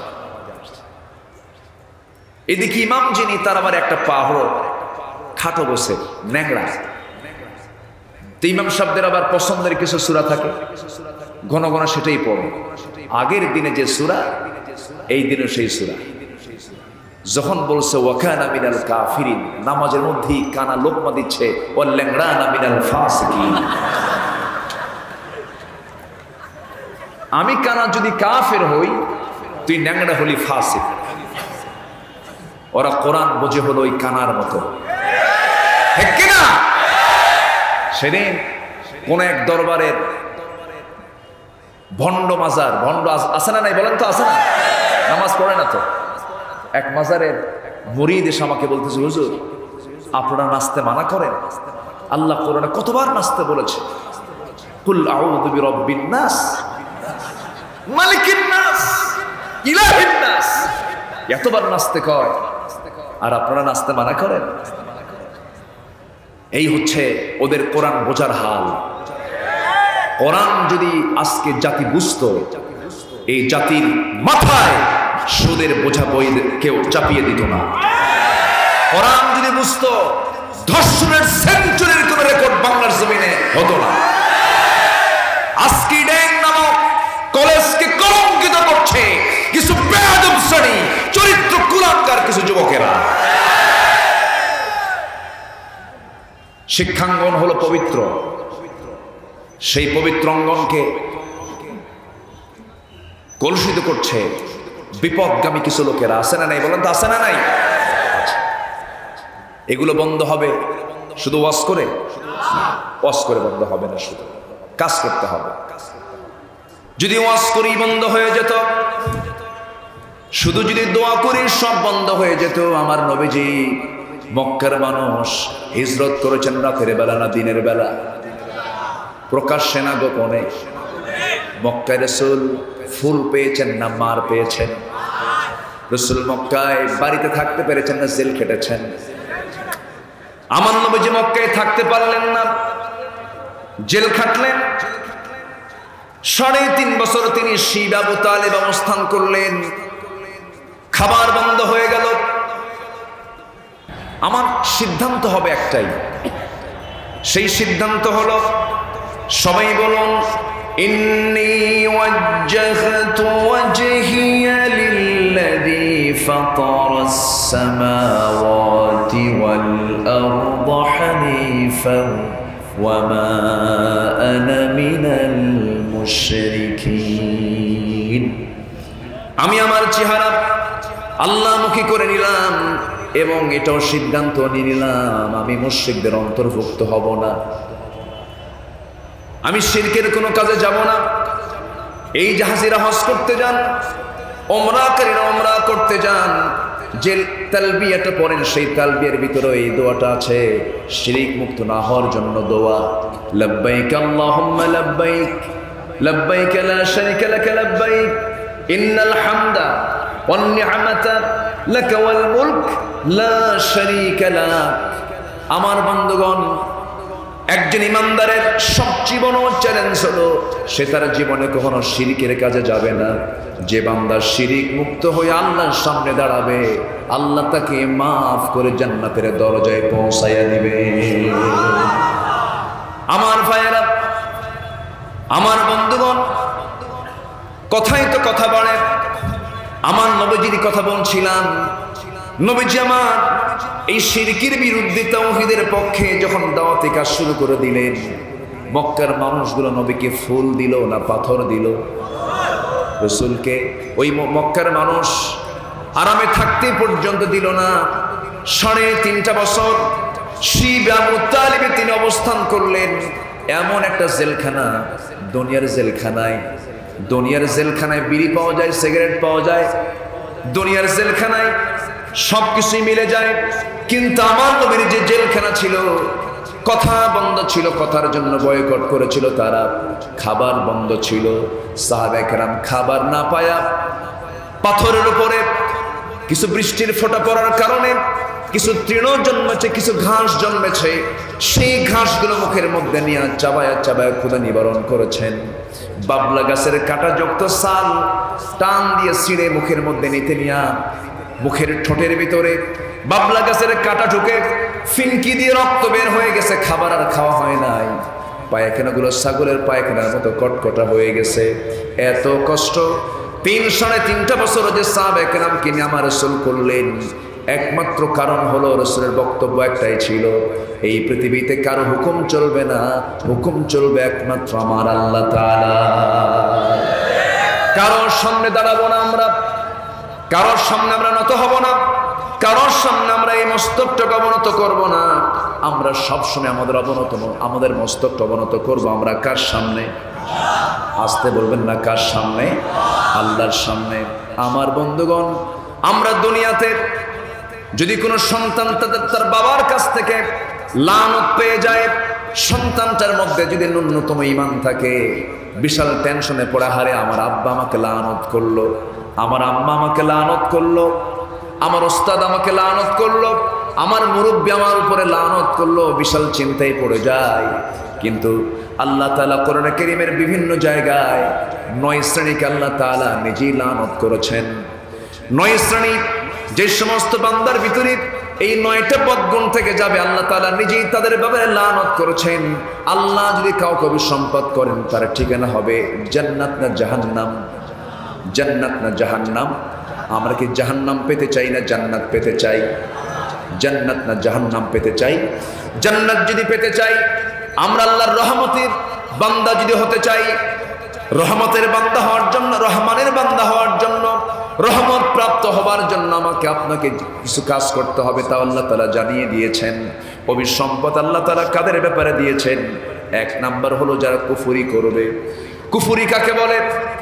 এদিকে ইমাম যিনি, তার আবার একটা পা হলো খাটো বসে ন্যাংরা। তো ইমাম সাহেবদের আবার পছন্দের কিছু সূরা থাকে, ঘন ঘন সেটাই পড়ে। আগের দিনে যে সূরা, এই দিনে সেই সূরা। যখন বলছে ওয়া কানা মিনাল কাফিরিন, নামাজের মধ্যেই কানা লোকমা দিচ্ছে ওয়াল ল্যাংড়ানা মিনাল ফাসিকিন। আমি কানা যদি কাফের হই, তুই ন্যাংড়া হলি ফাসিক। ওরা কোরআন বোঝে হলো ওই কানার মতো, ঠিক কিনা? সেদিন কোন এক দরবারের ভণ্ড মাজার, ভণ্ড আছে না নাই বলেন তো? আছে না? নামাজ পড়ে না তো। এক মাজারের মুরিদ এসে আমাকে বলতেছে, হুজুর আপনারা নাচতে মানা করেন, আল্লাহ কোরআনে কতবার নাচতে বলেছে, কুল আউযু বিরাব্বিন নাস মালিকিন নাস ইলাহিন নাস, এতবার নাচতে কয়, আর আপনারা নাচতে মানা করেন। এই হচ্ছে ওদের কোরআন বোঝার হাল। কোরআন যদি আজকে জাতি বুঝতো, এই জাতির মাথায় সুদের বোঝা বই কেউ চাপিয়ে দিত না। কোরআন যদি বুঝতো, ধর্ষণের সেঞ্চুরির কোন রেকর্ড বাংলার জমিনে হতো না। আজকে ড্যাং নামক কলেজকে কলঙ্কিত করছে কিছু বেয়াদব শ্রেণী, চরিত্র কুলাঙ্গার কিছু যুবকেরা। শিক্ষাঙ্গন হলো পবিত্র, সেই পবিত্র অঙ্গনকে কলুষিত করছে বিপদগামী কিছু লোকেরা। আছে না নাই বলেন তো? আছে না নাই? এগুলো বন্ধ হবে শুধু ওয়াজ করে? ওয়াজ করে বন্ধ হবে না, শুধু কাজ করতে হবে। যদি ওয়াজ করি বন্ধ হয়ে যেত, শুধু যদি দোয়া করি সব বন্ধ হয়ে যেত। আমার নবীজি মক্কার মানুষ হিজরত করেছেন রাতের বেলা না দিনের বেলা? প্রকাশ্যে না গোপনে? মক্কায় রাসূল ফুল পেয়েছেন না মার পেয়েছেন? রাসূল মক্কায় বাড়িতে থাকতে পেরেছেন না জেল খেটেছেন? আমার নবীজি মক্কায় থাকতে পারলেন না, জেল খাটলেন। সাড়ে তিন বছর তিনি শিব আবু তালেব অবস্থান করলেন, খাবার বন্ধ হয়ে গেল। আমার সিদ্ধান্ত হবে একটাই, সেই সিদ্ধান্ত হলো সবাই বলুন ইন্নী ওয়াজ্জাহতু ওয়াজহিয়া লিল্লাযী ফাতারাস সামাওয়াতি ওয়াল আরদা হানিফান وما أنا من المشركين আমি আমার চেহারা আল্লাহমুখী করে নিলাম এবং এটাও সিদ্ধান্ত নিয়ে নিলাম আমি মুশরিকদের অন্তর্ভুক্ত হব না, আমি শিরকের কোনো কাজে যাব না। এই জাহাজিরা হজ করতে যান, ওমরাকারীরা ওমরা করতে যান, যে তালবিয়াটা পড়েন সেই তালবিয়ার ভিতরে এই দোয়াটা আছে, শিরক মুক্ত না হওয়ার জন্য দোয়া, লাব্বাইক আল্লাহুম্মা লাব্বাইক লাব্বাইক লা শারীকা লাক লাব্বাইক ইন্নাল হামদা ওয়ান নি'মাতা লাক ওয়াল মুলক লা শারীকা লাক। আমার বন্ধুগণ, একজন ইমানদারের সবচেয়ে বড় চ্যালেঞ্জ হলো সে তার জীবনে কখনো শিরকের কাজে যাবে না। যে বান্দা শিরক মুক্ত হয়ে আল্লাহর সামনে দাঁড়াবে, আল্লাহ তাকে মাফ করে জান্নাতের দরজায় পৌঁছাইয়া দিবে। আমার ভাইয়েরা, আমার বন্ধুগণ, কথাই তো কথা বাড়ে। আমার নবীজির কথা বলছিলাম, নবীজি আমার এই শিরকের বিরুদ্ধে তাওহীদের পক্ষে যখন দাওয়াতি কাজ শুরু করে দিলেন, মক্কার মানুষগুলো নবীকে ফুল দিল না পাথর দিল? রাসূলকে ওই মক্কার মানুষ আরামে থাকতে পর্যন্ত দিল না। সাড়ে তিনটা বছর শিবা মুতালিবে তিনি অবস্থান করলেন। এমন একটা জেলখানা, দুনিয়ার জেলখানায় দুনিয়ার জেলখানায় বিড়ি পাওয়া যায়, সিগারেট পাওয়া যায়, দুনিয়ার জেলখানায় সব কিছুই মিলে যায়, কিন্তু আমার নবীর যে জেলখানা ছিল, কথা বন্ধ ছিল, কথার জন্য বয়কট করেছিল তারা, খাবার বন্ধ ছিল। সাহাবায়ে কেরাম খাবার না পায়া পাথরের উপরে কিছু বৃষ্টির ফোঁটা পড়ার কারণে কিছু তৃণ জন্মেছে, কিছু ঘাস জন্মেছে, সেই ঘাসগুলো মুখের মধ্যে নিয়ে চাবায়া চাবায়া ক্ষুধা নিবারণ করেছেন। বাবলা গাছের কাঁটাযুক্ত সাল টান দিয়ে ছিঁড়ে মুখের মধ্যে নিতে নিয়া মুখের ঠোঁটের ভিতরে বাবলা গাছের কাঁটা ঢুকে ফিনকি দিয়ে রক্ত বের হয়ে গেছে, খাবার আর খাওয়া হয় নাই। পায়খানাগুলো ছাগলের পায়খানার মতো কটকটা হয়ে গেছে। এত কষ্ট তিন সাড়ে তিনটা বছর যে সাহাবায়ে কেরামকে নিয়ে আমার রাসূল করলেন, একমাত্র কারণ হলো রাসূলের বক্তব্য একটাই ছিল, এই পৃথিবীতে কারো হুকুম চলবে না, হুকুম চলবে একমাত্র আমার আল্লাহ তাআলা। কারোর সামনে দাঁড়াবো না আমরা, কারোর সামনে আমরা নত হব না, কারোর সামনে আমরা এই মস্তকটাকে অবনত করব না। আমরা সবসময় আমাদের অবনত আমাদের মস্তকটা অবনত করব আমরা কার সামনে? আসতে বলবেন না, কার সামনে? আল্লাহর সামনে। আমার বন্ধুগণ, আমরা দুনিয়াতে যদি কোনো সন্তান তাদের তার বাবার কাছ থেকে লানত পেয়ে যায়, সন্তানটার মধ্যে যদি ন্যূনতম ঈমান থাকে, বিশাল টেনশনে পড়ে, হারে আমার আব্বা আমাকে লানত করলো, আমার আম্মা আমাকে লানত করলো, আমার ওস্তাদ আমাকে লানত করলো, আমার মুরব্বী আমার উপরে লানত করলো, বিশাল চিন্তায় পড়ে যায়। কিন্তু আল্লাহ তাআলা কোরআনে কারীমের বিভিন্ন জায়গায় নয় শ্রেণীকে আল্লাহ তাআলা নিজেই লানত করেছেন। নয় শ্রেণী যে সমস্ত বান্দার ভিতরে এই নয়টা বদগুণ থেকে যাবে, আল্লাহ তাআলা নিজেই তাদের ব্যাপারে লানত করেছেন। আল্লাহ যদি কাউকে অভিসম্পাত করেন, তার ঠিকানা হবে জান্নাত না জাহান্নাম? জান্নাত না জাহান্নাম? আমরা কি জাহান্নাম পেতে চাই না জান্নাত পেতে চাই? জান্নাত না জাহান্নাম পেতে চাই? জান্নাত যদি পেতে চাই, আমরা আল্লাহর রহমতের বান্দা যদি হতে চাই, রহমতের বান্দা হওয়ার জন্য, রহমানের বান্দা হওয়ার জন্য, রহমত প্রাপ্ত হবার জন্য আমাকে আপনাকে কিছু কাজ করতে হবে, তা আল্লাহ তাআলা জানিয়ে দিয়েছেন। অভিসম্পদ আল্লাহ তাআলা কাদের ব্যাপারে দিয়েছেন? এক নাম্বার হলো যারা কুফরি করবে। কুফরি কাকে বলে?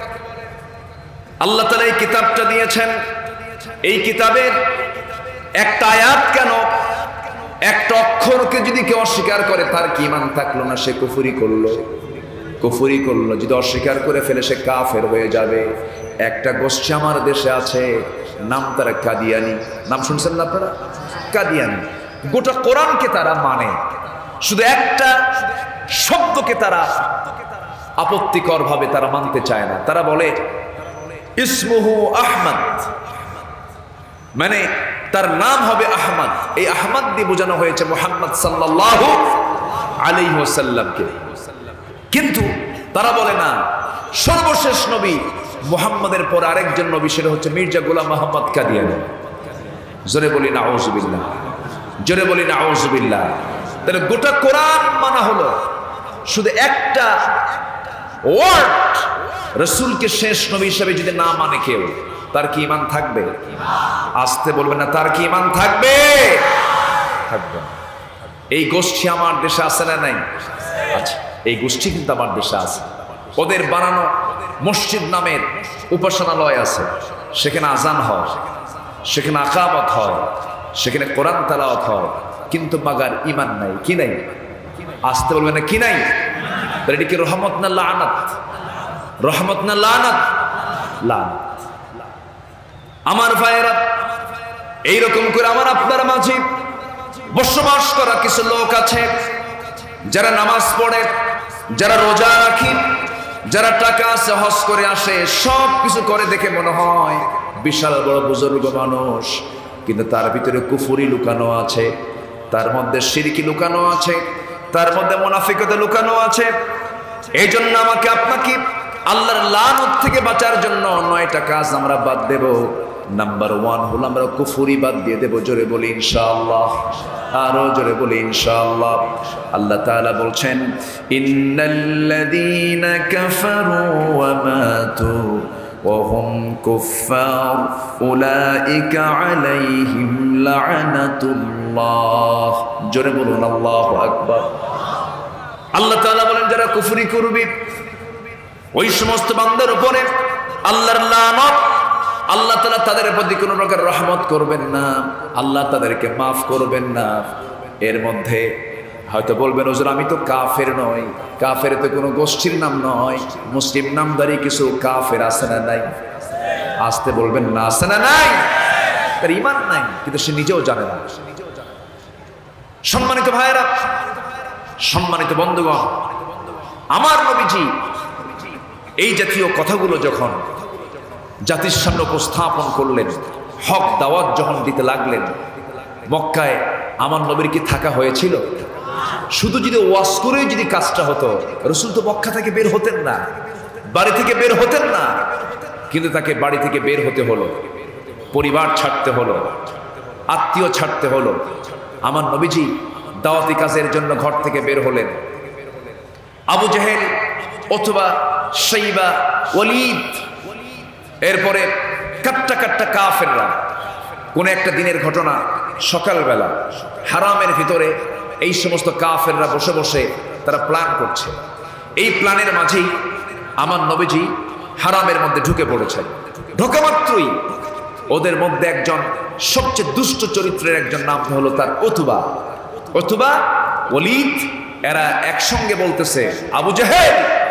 আল্লাহ তাআলা এই কিতাবটা দিয়েছেন, এই কিতাবের একটা আয়াত কেন, একটা অক্ষরকে যদি কেউ অস্বীকার করে, তার কি ঈমান থাকলো না? সে কুফরি করলো, কুফরি করলো। যদি অস্বীকার করে ফেলে, সে কাফের হয়ে যাবে। একটা গোষ্ঠী আমার দেশে আছে, নাম তারা কাদিয়ানি। নাম শুনছেন না আপনারা? কাদিয়ানি। গোটা কোরআনকে তারা মানে, শুধু একটা শব্দকে তারা আপত্তিকর ভাবে তারা মানতে চায় না। তারা বলে ইসমুহু আহমদ, মানে তার নাম হবে আহমদ। এই আহমদ দিয়ে বোঝানো হয়েছে মুহাম্মদ সাল্লাল্লাহু আলাইহি ওয়াসাল্লামকে। কিন্তু তারা বলে না, সর্বশেষ নবী মুহাম্মদের পর আরেকজন নবী, সেটা হচ্ছে মির্জা গোলাম মোহাম্মদ কাদিয়ানী। জোরে বলি নাউজুবিল্লাহ, জোরে বলি নাউজুবিল্লাহ। তাহলে গোটা কোরআন মানা হলো, শুধু একটা ওয়ার্ড রাসূলকে শেষ নবী হিসেবে যদি না মানে কেউ, তার কি ঈমান থাকবে? আসতে বলবেন না, তার কি ঈমান থাকবে? থাকবে। এই গোষ্ঠী আমার দেশে আছে না নাই? আচ্ছা, এই গোষ্ঠী কিন্তু আমার দেশে আছে। ওদের বানানো মসজিদ নামের উপাসনালয় আছে, সেখানে আজান হয়, সেখানে আকামত হয়, সেখানে কোরআন তেলাওয়াত হয়, কিন্তু মাগার ঈমান নাই। কি নাই? আসতে বলবেন না, কি নাই? এটা কি রহমত না লানাত? রহমত না লানাত? লানাত। আমার ভাইয়েরা, এইরকম করে আমার আপনার মাঝে বসবাস করা কিছু লোক আছে যারা নামাজ পড়ে, যারা রোজা রাখি, যারা টাকা আছে হজ করে আসে, সব কিছু করে দেখে মনে হয় বিশাল বড় বুজুর্গ মানুষ, কিন্তু তার ভিতরে কুফরি লুকানো আছে, তার মধ্যে শিরকি লুকানো আছে, তার মধ্যে মুনাফিকতা লুকানো আছে। এই জন্য আমাকে আপনাকে আল্লাহর লানত থেকে বাঁচার জন্য নয়টা কাজ আমরা বাদ দেব। নাম্বার ওয়ান হলো আমরা কুফরি বাদ দিয়ে দেব। জোরে বলি ইনশাআল্লাহ, আরো জোরে বলি ইনশাআল্লাহ। আল্লাহ তাআলা বলছেন, ইন্নাল্লাযীনা কাফারু ওয়া মাতু ওয়া হুম কুফফার উলাইকা আলাইহিম লা'নাতুল্লাহ। জোরে বলুন আল্লাহু আকবার। আল্লাহ তাআলা বলেন, যারা কুফরি করবে ওই সমস্ত বান্দার উপরে আল্লাহর লানত, আল্লাহ তাআলা তাদের প্রতি কোনো প্রকার রহমত করবেন না, আল্লাহ তাদেরকে মাফ করবেন না। এর মধ্যে হয়তো বলবেন, হুজুর আমি তো কাফের নই। কাফের তো কোনো গোষ্ঠীর নাম নয়, মুসলিম নামধারী কিছু কাফের আছে না নাই? আসতে বলবেন না, আছে না নাই? তার ঈমান নাই, কিন্তু সে নিজেও জানে না। সম্মানিত ভাইয়েরা, সম্মানিত বন্ধুগণ, আমার নবীজি এই জাতীয় কথাগুলো যখন জাতির সামনে উপস্থাপন করলেন, হক দাওয়াত যখন দিতে লাগলেন, মক্কায় আমার নবীর কি থাকা হয়েছিল? শুধু যদি ওয়াজ করে যদি কাজটা হতো, রাসূল তো মক্কা থেকে বের হতেন না, বাড়ি থেকে বের হতেন না, কিন্তু তাকে বাড়ি থেকে বের হতে হলো, পরিবার ছাড়তে হলো, আত্মীয় ছাড়তে হলো। আমার নবীজি দাওয়াতি কাজের জন্য ঘর থেকে বের হলেন। আবু জেহেল অথবা শাইবা, ওয়ালিদ, এরপরে কাট্টা কাট্টা কাফেররা, কোন একটা দিনের ঘটনা, সকালবেলা হারামের ভিতরে এই সমস্ত কাফেররা বসে বসে তারা প্ল্যান করছে। এই প্ল্যানের মাঝেই আমার নবীজি হারামের মধ্যে ঢুকে পড়েছেন। ঢোকা মাত্রই ওদের মধ্যে একজন সবচেয়ে দুষ্ট চরিত্রের একজন নাম হলো তার উতবা। উতবা, ওয়ালিদ, এরা একসঙ্গে বলতেছে, আবু জেহেল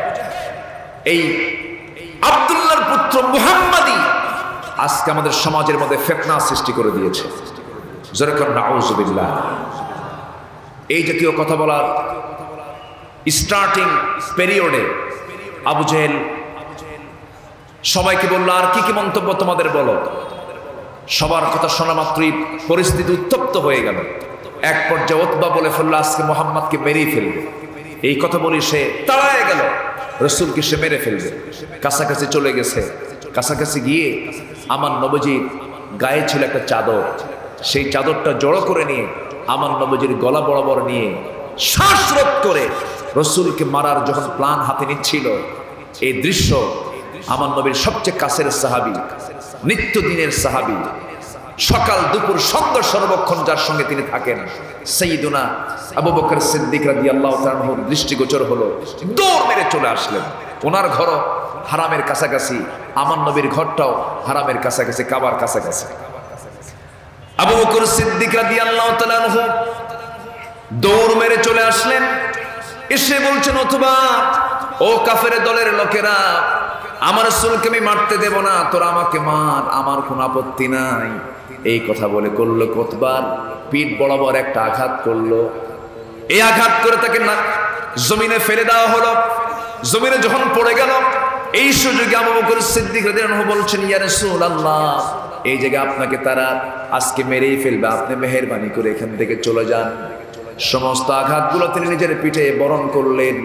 এই আব্দুল্লাহর পুত্র মুহাম্মাদি আজকে আমাদের সমাজের মধ্যে ফিতনা সৃষ্টি করে দিয়েছে। যেরকম নাউযুবিল্লাহ। এই জাতীয় কথা বলার স্টার্টিং পিরিয়ডে আবু জেহেল সবাইকে বলল, আর কি কি মন্তব্য তোমাদের বলো। সবার কথা শোনা মাত্রই পরিস্থিতি উত্তপ্ত হয়ে গেল। এক পর্যায়ে উতবা বলে ফেললো, আজকে মুহাম্মদকে মেরেই ফেলবে। এই কথা বলি সে তাড়ায় গেল, রাসূলকে সে মেরে ফেলবে। কাছাকাছি চলে গেছে। কাছাকাছি গিয়ে আমার নবীজির গায়ে ছিল একটা চাদর, সেই চাদরটা জড়ো করে নিয়ে আমার নবীজির গলা বরাবর নিয়ে শ্বাসরোধ করে রাসূলকে মারার যখন প্ল্যান হাতে নিচ্ছিল, এই দৃশ্য আমার নবীর সবচেয়ে কাছের সাহাবী, নিত্যদিনের সাহাবী, সকাল দুপুর সন্ধ্যা সর্বক্ষণ যার সঙ্গে তিনি থাকেন, সাইয়্যিদুনা আবু বকর সিদ্দিক রাদিয়াল্লাহু তাআলা আনহুর দৃষ্টিগোচর হলো। দৌড় মেরে চলে আসলেন। ওনার ঘরও হারামের কাছাকাছি, আমার নবীর ঘরটাও হারামের কাছাকাছি, কাবার কাছাকাছি। আবু বকর সিদ্দিক রাদিয়াল্লাহু তাআলা আনহু দৌড় মেরে চলে আসলেন। এসে বলছেন, অথবা ও কাফের দলের লোকেরা, আমার রাসূলকে আমি মারতে দেব না, তোরা আমাকে মার, আমার কোনো আপত্তি নাই। এই কথা বলে করলো কতবার পিঠ বরাবর একটা আঘাত করলো। এই আঘাত করে তাকে না জমিনে ফেলে দেওয়া হলো। জমিনে যখন পড়ে গেল, এই সুযোগে আবু বকর সিদ্দিক রাদিয়াল্লাহু আনহু বলছেন, ইয়া রাসূলুল্লাহ, এই জায়গায় আপনাকে তারা আজকে মেরেই ফেলবে, আপনি মেহেরবানি করে এখান থেকে চলে যান। সমস্ত আঘাতগুলো তিনি নিজের পিঠে বরণ করলেন।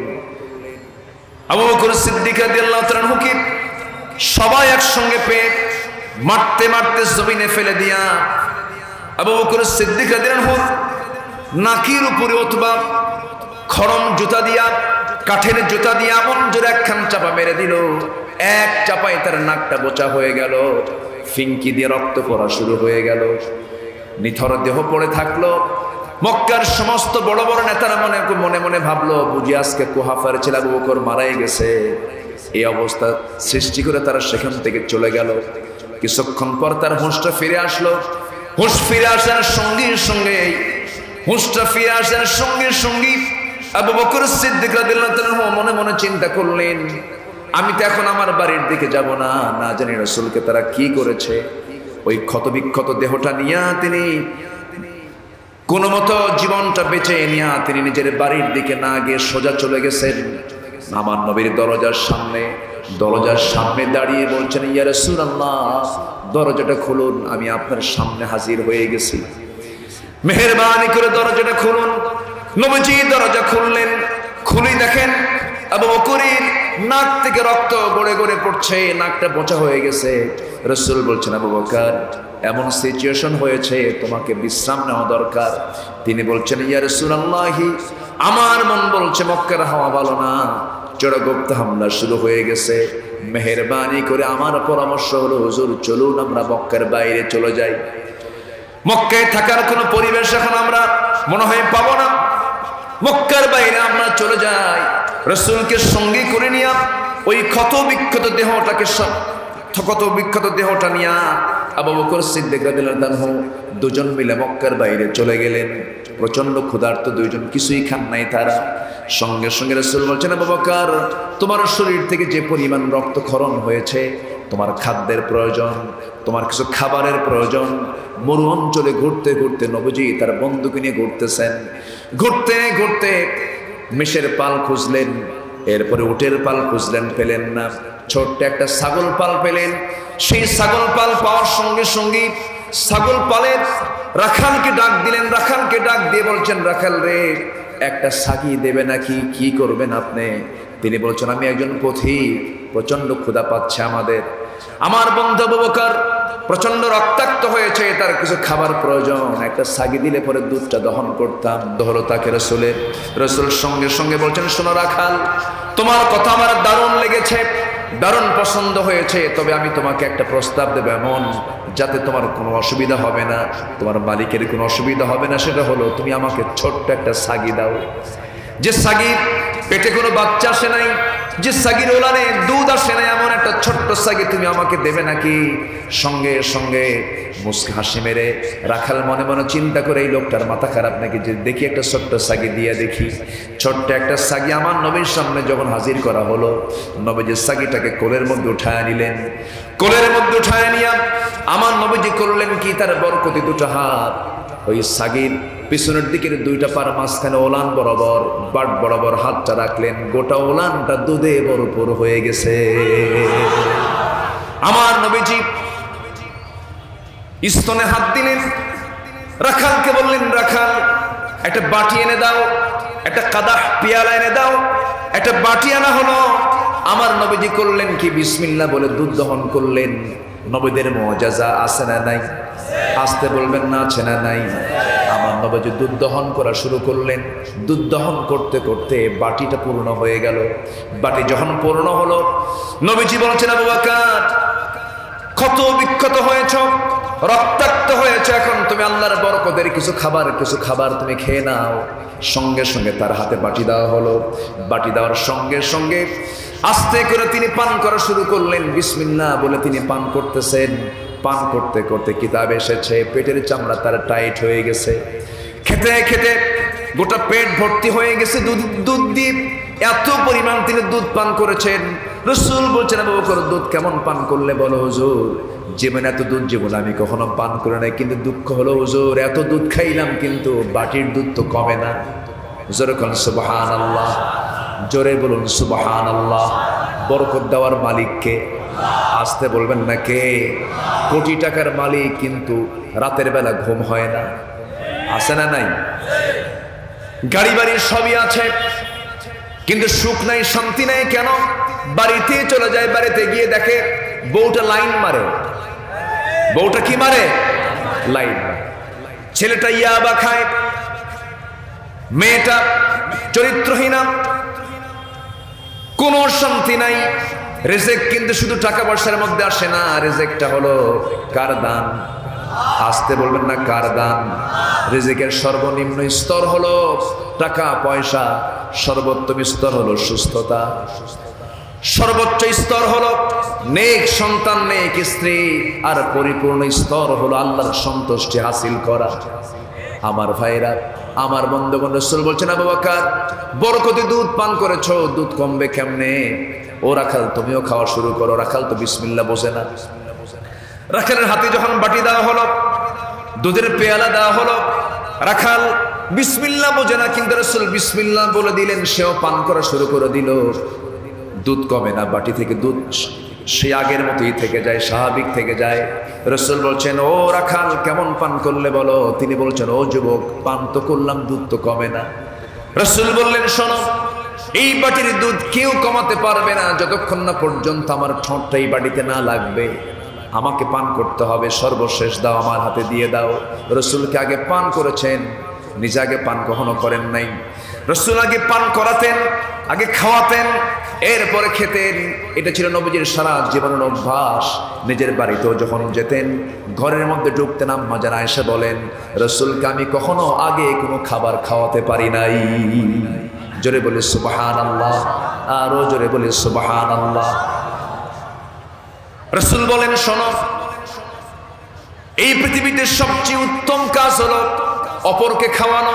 আবু বকর সিদ্দিক রাদিয়াল্লাহু তাআলা আনহুকে সবাই একসঙ্গে পেয়ে মারতে মারতে জমিনে ফেলে দিয়া আবু বকর সিদ্দিক রাদিয়াল্লাহু আনহু নাকির উপরে অথবা খড়ম জুতা দিয়া কাঠের জুতা দিয়া এমন জোরে একখান চাপা মেরে দিল, এক চাপায় তার নাকটা বোচা হয়ে গেল, ফিঙ্কি দিয়ে রক্ত পড়া শুরু হয়ে গেল, নিথর দেহ পড়ে থাকলো। মক্কার সমস্ত বড় বড় নেতারা মনে মনে মনে ভাবলো বুঝি আজকে কুহাফার ছেলে আবু বকর মারাই গেছে। এই অবস্থা সৃষ্টি করে তারা সেখান থেকে চলে গেল। কিছুক্ষণ পর তার হুঁশটা ফিরে আসলো। হুঁশ ফিরে আসার সঙ্গে সঙ্গে হুঁশটা ফিরে আসার সঙ্গে সঙ্গে আবু বকর সিদ্দিক রাদিয়াল্লাহু তাআলা মনে মনে চিন্তা করলেন, আমি তো এখন আমার বাড়ির দিকে যাব না, না জানি রাসূলকে তারা কি করেছে। ওই ক্ষতবিক্ষত দেহটা নিয়ে তিনি কোন মতো জীবনটা বেঁচে নিয়ে তিনি নিজের বাড়ির দিকে না গিয়ে সোজা চলে গেছেন আমার নবীর দরজার সামনে। দরজার সামনে দাঁড়িয়ে বলছেন, ইয়া রাসূলুল্লাহ, দরজাটা খুলুন, আমি আপনার সামনে হাজির হয়ে গেছি, মেহেরবানি করে দরজাটা খুলুন। নবীজি দরজা খুললেন। খুলেই দেখেন আবু বকরের নাক থেকে রক্ত গড়ে গড়ে পড়ছে, নাকটা বোচা হয়ে গেছে। রাসূল বলছেন, আবু বকর, এমন সিচুয়েশন হয়েছে, তোমাকে বিশ্রাম নেওয়া দরকার। তিনি বলছেন, ইয়া রাসূলুল্লাহ, আমার মন বলছে মক্কার হাওয়া ভালো না, চড়াগুপ্ত হামলা শুরু হয়ে গেছে, মেহেরবানি করে আমার পরামর্শ হলো হুজুর চলুন আমরা মক্কার বাইরে চলে যাই। মক্কায় থাকার কোনো পরিবেশ এখন আমরা মনে হয় পাবো না, মক্কার বাইরে আমরা চলে যাই। রাসূলকে সঙ্গে করে নিয়ে ওই ক্ষত বিক্ষত দেহটাকে ক্ষত বিক্ষত দেহটা নিয়ে আবু বকর সিদ্দিক রাদিয়াল্লাহু তাআলা দুজন মিলে মক্কার বাইরে চলে গেলেন। প্রচন্ড ক্ষুধার্ত দুইজন, কিছুই খান নাই তারা। সঙ্গে সঙ্গে রাসূল বলছেন, আবু বকর, তোমার শরীর থেকে যে পরিমাণ রক্তক্ষরণ হয়েছে, তোমার খাদ্যের প্রয়োজন, তোমার কিছু খাবারের প্রয়োজন। মরু অঞ্চলে ঘুরতে ঘুরতে নবীজি তার বন্ধুকে নিয়ে ঘুরতেছেন। ঘুরতে ঘুরতে মেষের পাল খুঁজলেন, এরপরে উটের পাল খুঁজলেন, পেলেন না। ছোট্ট একটা ছাগল পাল পেলেন। সেই ছাগল পাল পাওয়ার সঙ্গে সঙ্গে ছাগল পালের রাখালকে ডাক দিলেন। রাখালকে ডাক দিয়ে বলছেন, রাখাল রে, একটা ছাগি দেবে নাকি, কি করবেন আপনি? তিনি বলছেন, আমি একজন পথিক, প্রচন্ড ক্ষুধা পাচ্ছে আমাদের, আমার বন্ধু আবু বকর প্রচন্ড রক্তাক্ত হয়েছে, তার কিছু খাবার প্রয়োজন, একটা ছাগি দিলে পরে দুধটা দহন করতাম। হলো তাকে রাসূলের। রাসূল সঙ্গে সঙ্গে বলছেন, শোনো রাখাল, তোমার কথা আমার দারুণ লেগেছে, দারুণ পছন্দ হয়েছে, তবে আমি তোমাকে একটা প্রস্তাব দেব এমন যাতে তোমার কোনো অসুবিধা হবে না, তোমার মালিকের কোনো অসুবিধা হবে না। সেটা হলো তুমি আমাকে ছোট্ট একটা ছাগি দাও, যে ছাগির পেটে কোনো বাচ্চা আসে নাই, যে ছাগির ওলানে দুধ আসে নাই, এমন একটা ছোট্ট ছাগি তুমি আমাকে দেবে নাকি? সঙ্গে সঙ্গে মুস্কি হাসি মেরে রাখাল মনে মনে চিন্তা করে, এই লোকটার মাথা খারাপ নাকি, যে দেখি একটা ছোট্ট ছাগি দিয়ে দেখি। ছোট্ট একটা ছাগি আমার নবীর সামনে যখন হাজির করা হলো, নবীজি ছাগিটাকে কোলের মধ্যে উঠায় নিলেন। কোলের মধ্যে উঠায় নিয়ে আমার নবীজি করলেন কি, তার বরকতি দুটো হাত ওই ছাগির পিছনের দিকের দুইটা পার মাঝখানে ওলান বরাবর, বাট বরাবর হাতটা রাখলেন। গোটা ওলানটা দুধে ভরপুর হয়ে গেছে। আমার নবীজি স্তনে হাত দিলেন। রাখালকে বললেন, রাখাল, একটা বাটি এনে দাও, একটা কাদাহ পেয়ালা এনে দাও। একটা বাটি আনা হলো। আমার নবীজি করলেন কি, বিসমিল্লাহ বলে দুধ দহন করলেন। নবীদের মুআজিজা আছে না নাই? আসতে বলবেন না, আছে না নাই? আমার নবীজি দুধ দহন করা শুরু করলেন। দুধ দহন করতে করতে বাটিটা পূর্ণ হয়ে গেল। বাটি যখন পূর্ণ হলো, নবীজি বলছেন, আবু বকর, ক্ষত বিক্ষত হয়েছ, রক্তাক্ত হয়েছে, এখন তুমি আল্লাহর বরকতের কিছু খাবার কিছু খাবার তুমি খেয়ে নাও। সঙ্গে সঙ্গে তার হাতে বাটি দেওয়া হলো। বাটি দেওয়ার সঙ্গে সঙ্গে আস্তে করে তিনি পান করা শুরু করলেন। বিসমিল্লাহ বলে তিনি পান করতেছেন। পান করতে করতে কিতাব এসেছে, পেটের চামড়া তার টাইট হয়ে গেছে। খেতে খেতে গোটা পেট ভর্তি হয়ে গেছে দুধ দুধ দিয়ে। এত পরিমাণ তিনি দুধ পান করেছেন। রাসূল বলছেন, আবু বকর, দুধ কেমন পান করলে বলো হুজুর? জীবনে এত দুধ জীবনে আমি কখনো পান করে নাই, কিন্তু দুঃখ হলো হুজুর, এত দুধ খাইলাম কিন্তু বাটির দুধ তো কমে না। জোরে বলুন সুবহানাল্লাহ, জোরে বলুন সুবহানাল্লাহ। বরকত দেওয়ার মালিককে আসতে বলবেন না কে? কোটি টাকার মালিক, কিন্তু রাতের বেলা ঘুম হয় না, আছে না নাই? গাড়ি বাড়ি সবই আছে, কিন্তু সুখ নাই, শান্তি নাই। কেন? বাড়িতে চলে যায়, বাড়িতে গিয়ে দেখে বউটা লাইন মারে। বউটা কি মারে? লাইন মারে। ছেলেটা ইয়াবা খায়, মেয়েটা চরিত্রহীনা, কোনো শান্তি নাই। রিজিক কিন্তু শুধু টাকা পয়সার মধ্যে আসে না, রিজিকটা হলো কার দান? আসতে বলবেন না, কার দান? রিজিকের সর্বনিম্ন স্তর হলো টাকা পয়সা, সর্বোত্তম স্তর হলো সুস্থতা, সর্বোচ্চ স্তর হলো নেক সন্তান, নেক স্ত্রী, আর পরিপূর্ণ স্তর হলো আল্লাহর সন্তুষ্টি হাসিল করা। আমার ভাইরা, আমার বন্ধুগণ, রাসূল বলছেন, আবু বকর বরকতি দুধ পান করেছো, দুধ কমবে কেমনে? ও রাখাল, তুমিও খাওয়া শুরু করো। রাখাল তো বিসমিল্লাহ বোঝে না। রাখালের হাতে যখন বাটি দেওয়া হলো, দুধের পেয়ালা দেওয়া হলো, রাখাল বিসমিল্লাহ বোঝে না, কিন্তু রাসূল বিসমিল্লাহ বলে দিলেন, সেও পান করা শুরু করে দিল। দুধ কমে না, বাটি থেকে দুধ সে আগের মতোই থেকে যায়, স্বাভাবিক থেকে যায়। রাসূল বলছেন, ও রাখাল কেমন পান করলে বলো? তিনি বলছেন, ও যুবক, পান তো করলাম, দুধ তো কমে না। রাসূল বললেন, শোনো, এই বাটির দুধ কেউ কমাতে পারবে না যতক্ষণ না পর্যন্ত আমার ঠোঁটটা এই বাটিতে না লাগবে। আমাকে পান করতে হবে, সর্বশেষ দাও, আমার হাতে দিয়ে দাও। রাসূলকে আগে পান করেছেন, নিজে আগে পান কখনো করেন নাই। রাসূল আগে পান করাতেন, আগে খাওয়াতেন, এরপরে খেতেন। এটা ছিল নবীজির সারা জীবনের অভ্যাস। নিজের বাড়িতেও যখন যেতেন, ঘরের মধ্যে ঢুকতেন, আম্মা জান আয়েশা বলেন, রাসূলকে আমি কখনো আগে কোনো খাবার খাওয়াতে পারি নাই। জোরে বলি সুবহানাল্লাহ, আরো জোরে বলি সুবহানাল্লাহ। রাসূল বলেন, শোনো, এই পৃথিবীতে সবচেয়ে উত্তম কাজ হলো অপরকে খাওয়ানো।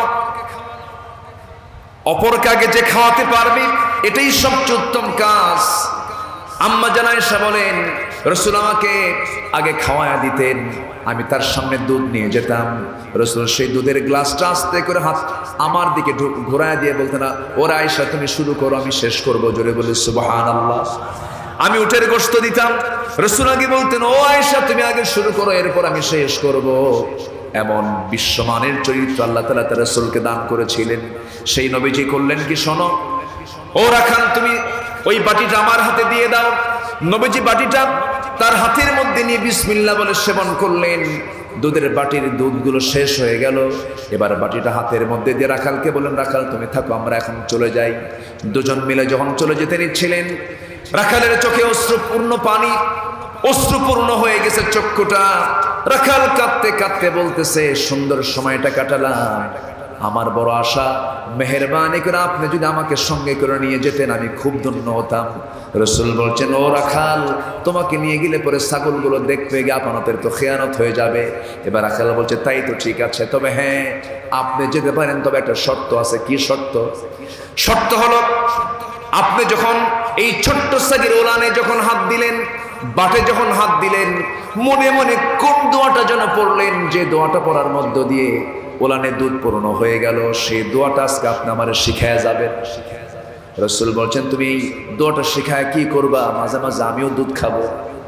অপরকে আগে যে খাওয়াতে পারবে, এটাই সবচেয়ে উত্তম কাজ। আম্মা জান আয়েশা বলেন, রাসূল আমাকে আগে খাওয়ায়া দিতেন, আমি তার সামনে দুধ নিয়ে যেতাম। রাসূল সেই দুধের গ্লাসটা আস্তে করে হাত আমার দিকে ঘোরায় দিয়ে বলতেন, ওরে আয়েশা, তুমি শুরু করো, আমি শেষ করবো। জোরে বলি সুবহানাল্লাহ। আমি উটের গোশত দিতাম, রাসূল আগে বলতেন, ও আয়েশা, তুমি আগে শুরু করো, এরপর আমি শেষ করব। এমন বিশ্বমানের চরিত্র আল্লাহ তাআলা তার রাসূলকে দান করেছিলেন। সেই নবীজি করলেন কি, শোনো, ও রাখাল, তুমি ওই বাটিটা আমার হাতে দিয়ে দাও। নবীজি বাটিটা তার হাতের মধ্যে নিয়ে বিসমিল্লাহ বলে সেবন করলেন। দুধের বাটির দুধগুলো শেষ হয়ে গেল। এবার বাটিটা হাতের মধ্যে দিয়ে রাখালকে বললেন, রাখাল তুমি থাকো, আমরা এখন চলে যাই। দুজন মিলে যখন চলে যেতে নিচ্ছিলেন, রাখালের চোখে অশ্রুপূর্ণ পানি, অশ্রুপূর্ণ হয়ে গেছে চক্ষুটা। রাখাল কাঁদতে কাঁদতে বলতেছে, সুন্দর সময়টা কাটালাম, আমার বড় আশা, মেহেরবানি করে আপনি যদি আমাকে সঙ্গে করে নিয়ে যেতেন, আমি খুব ধন্য হতাম। রাসূল বলছেন, ও রাখাল, তোমাকে নিয়ে গেলে পরে ছাগলগুলো দেখবে, আপনাদের তো খেয়ানত হয়ে যাবে। এবার রাখাল বলছে, তাই তো ঠিক আছে, তবে হ্যাঁ, আপনি যেতে পারেন, তবে একটা শর্ত আছে। কি শর্ত? শর্ত হলো, আপনি যখন এই ছোট্ট সাগির ওলানে যখন হাত দিলেন, বাটে যখন হাত দিলেন, মনে মনে কোন দোয়াটা যেন পড়লেন, যে দোয়াটা পড়ার মধ্য দিয়ে ওলানে দুধ পূর্ণ হয়ে গেল, সেই দোয়াটা আজকে আপনি আমার শিখায় যাবেন। রাসূল বলছেন, তুমি এই দোয়াটা শিখায় কি করবা? মাঝে মাঝে আমিও দুধ খাবো।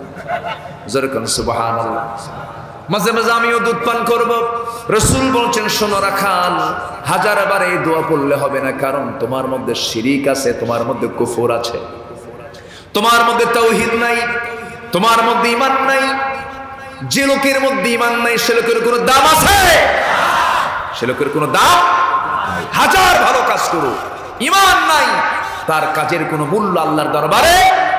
যেরকম সুবহানাল্লাহ, মাঝে মাঝে আমিও দুধ পান করব। রাসূল বলছেন, শোনো রাখাল, হাজার বার এই দোয়া পড়লে হবে না, কারণ তোমার মধ্যে শিরিক আছে, তোমার মধ্যে কুফর আছে, তোমার মধ্যে তাওহীদ নাই, তোমার মধ্যে ঈমান নাই। যে লোকের মধ্যে ঈমান নাই, সে লোকের কোনো দাম আছে? সে লোকের কোনো দাম? হাজার ভালো কাজ করো, ঈমান নাই, তার কাজের কোনো মূল্য আল্লাহর দরবারে।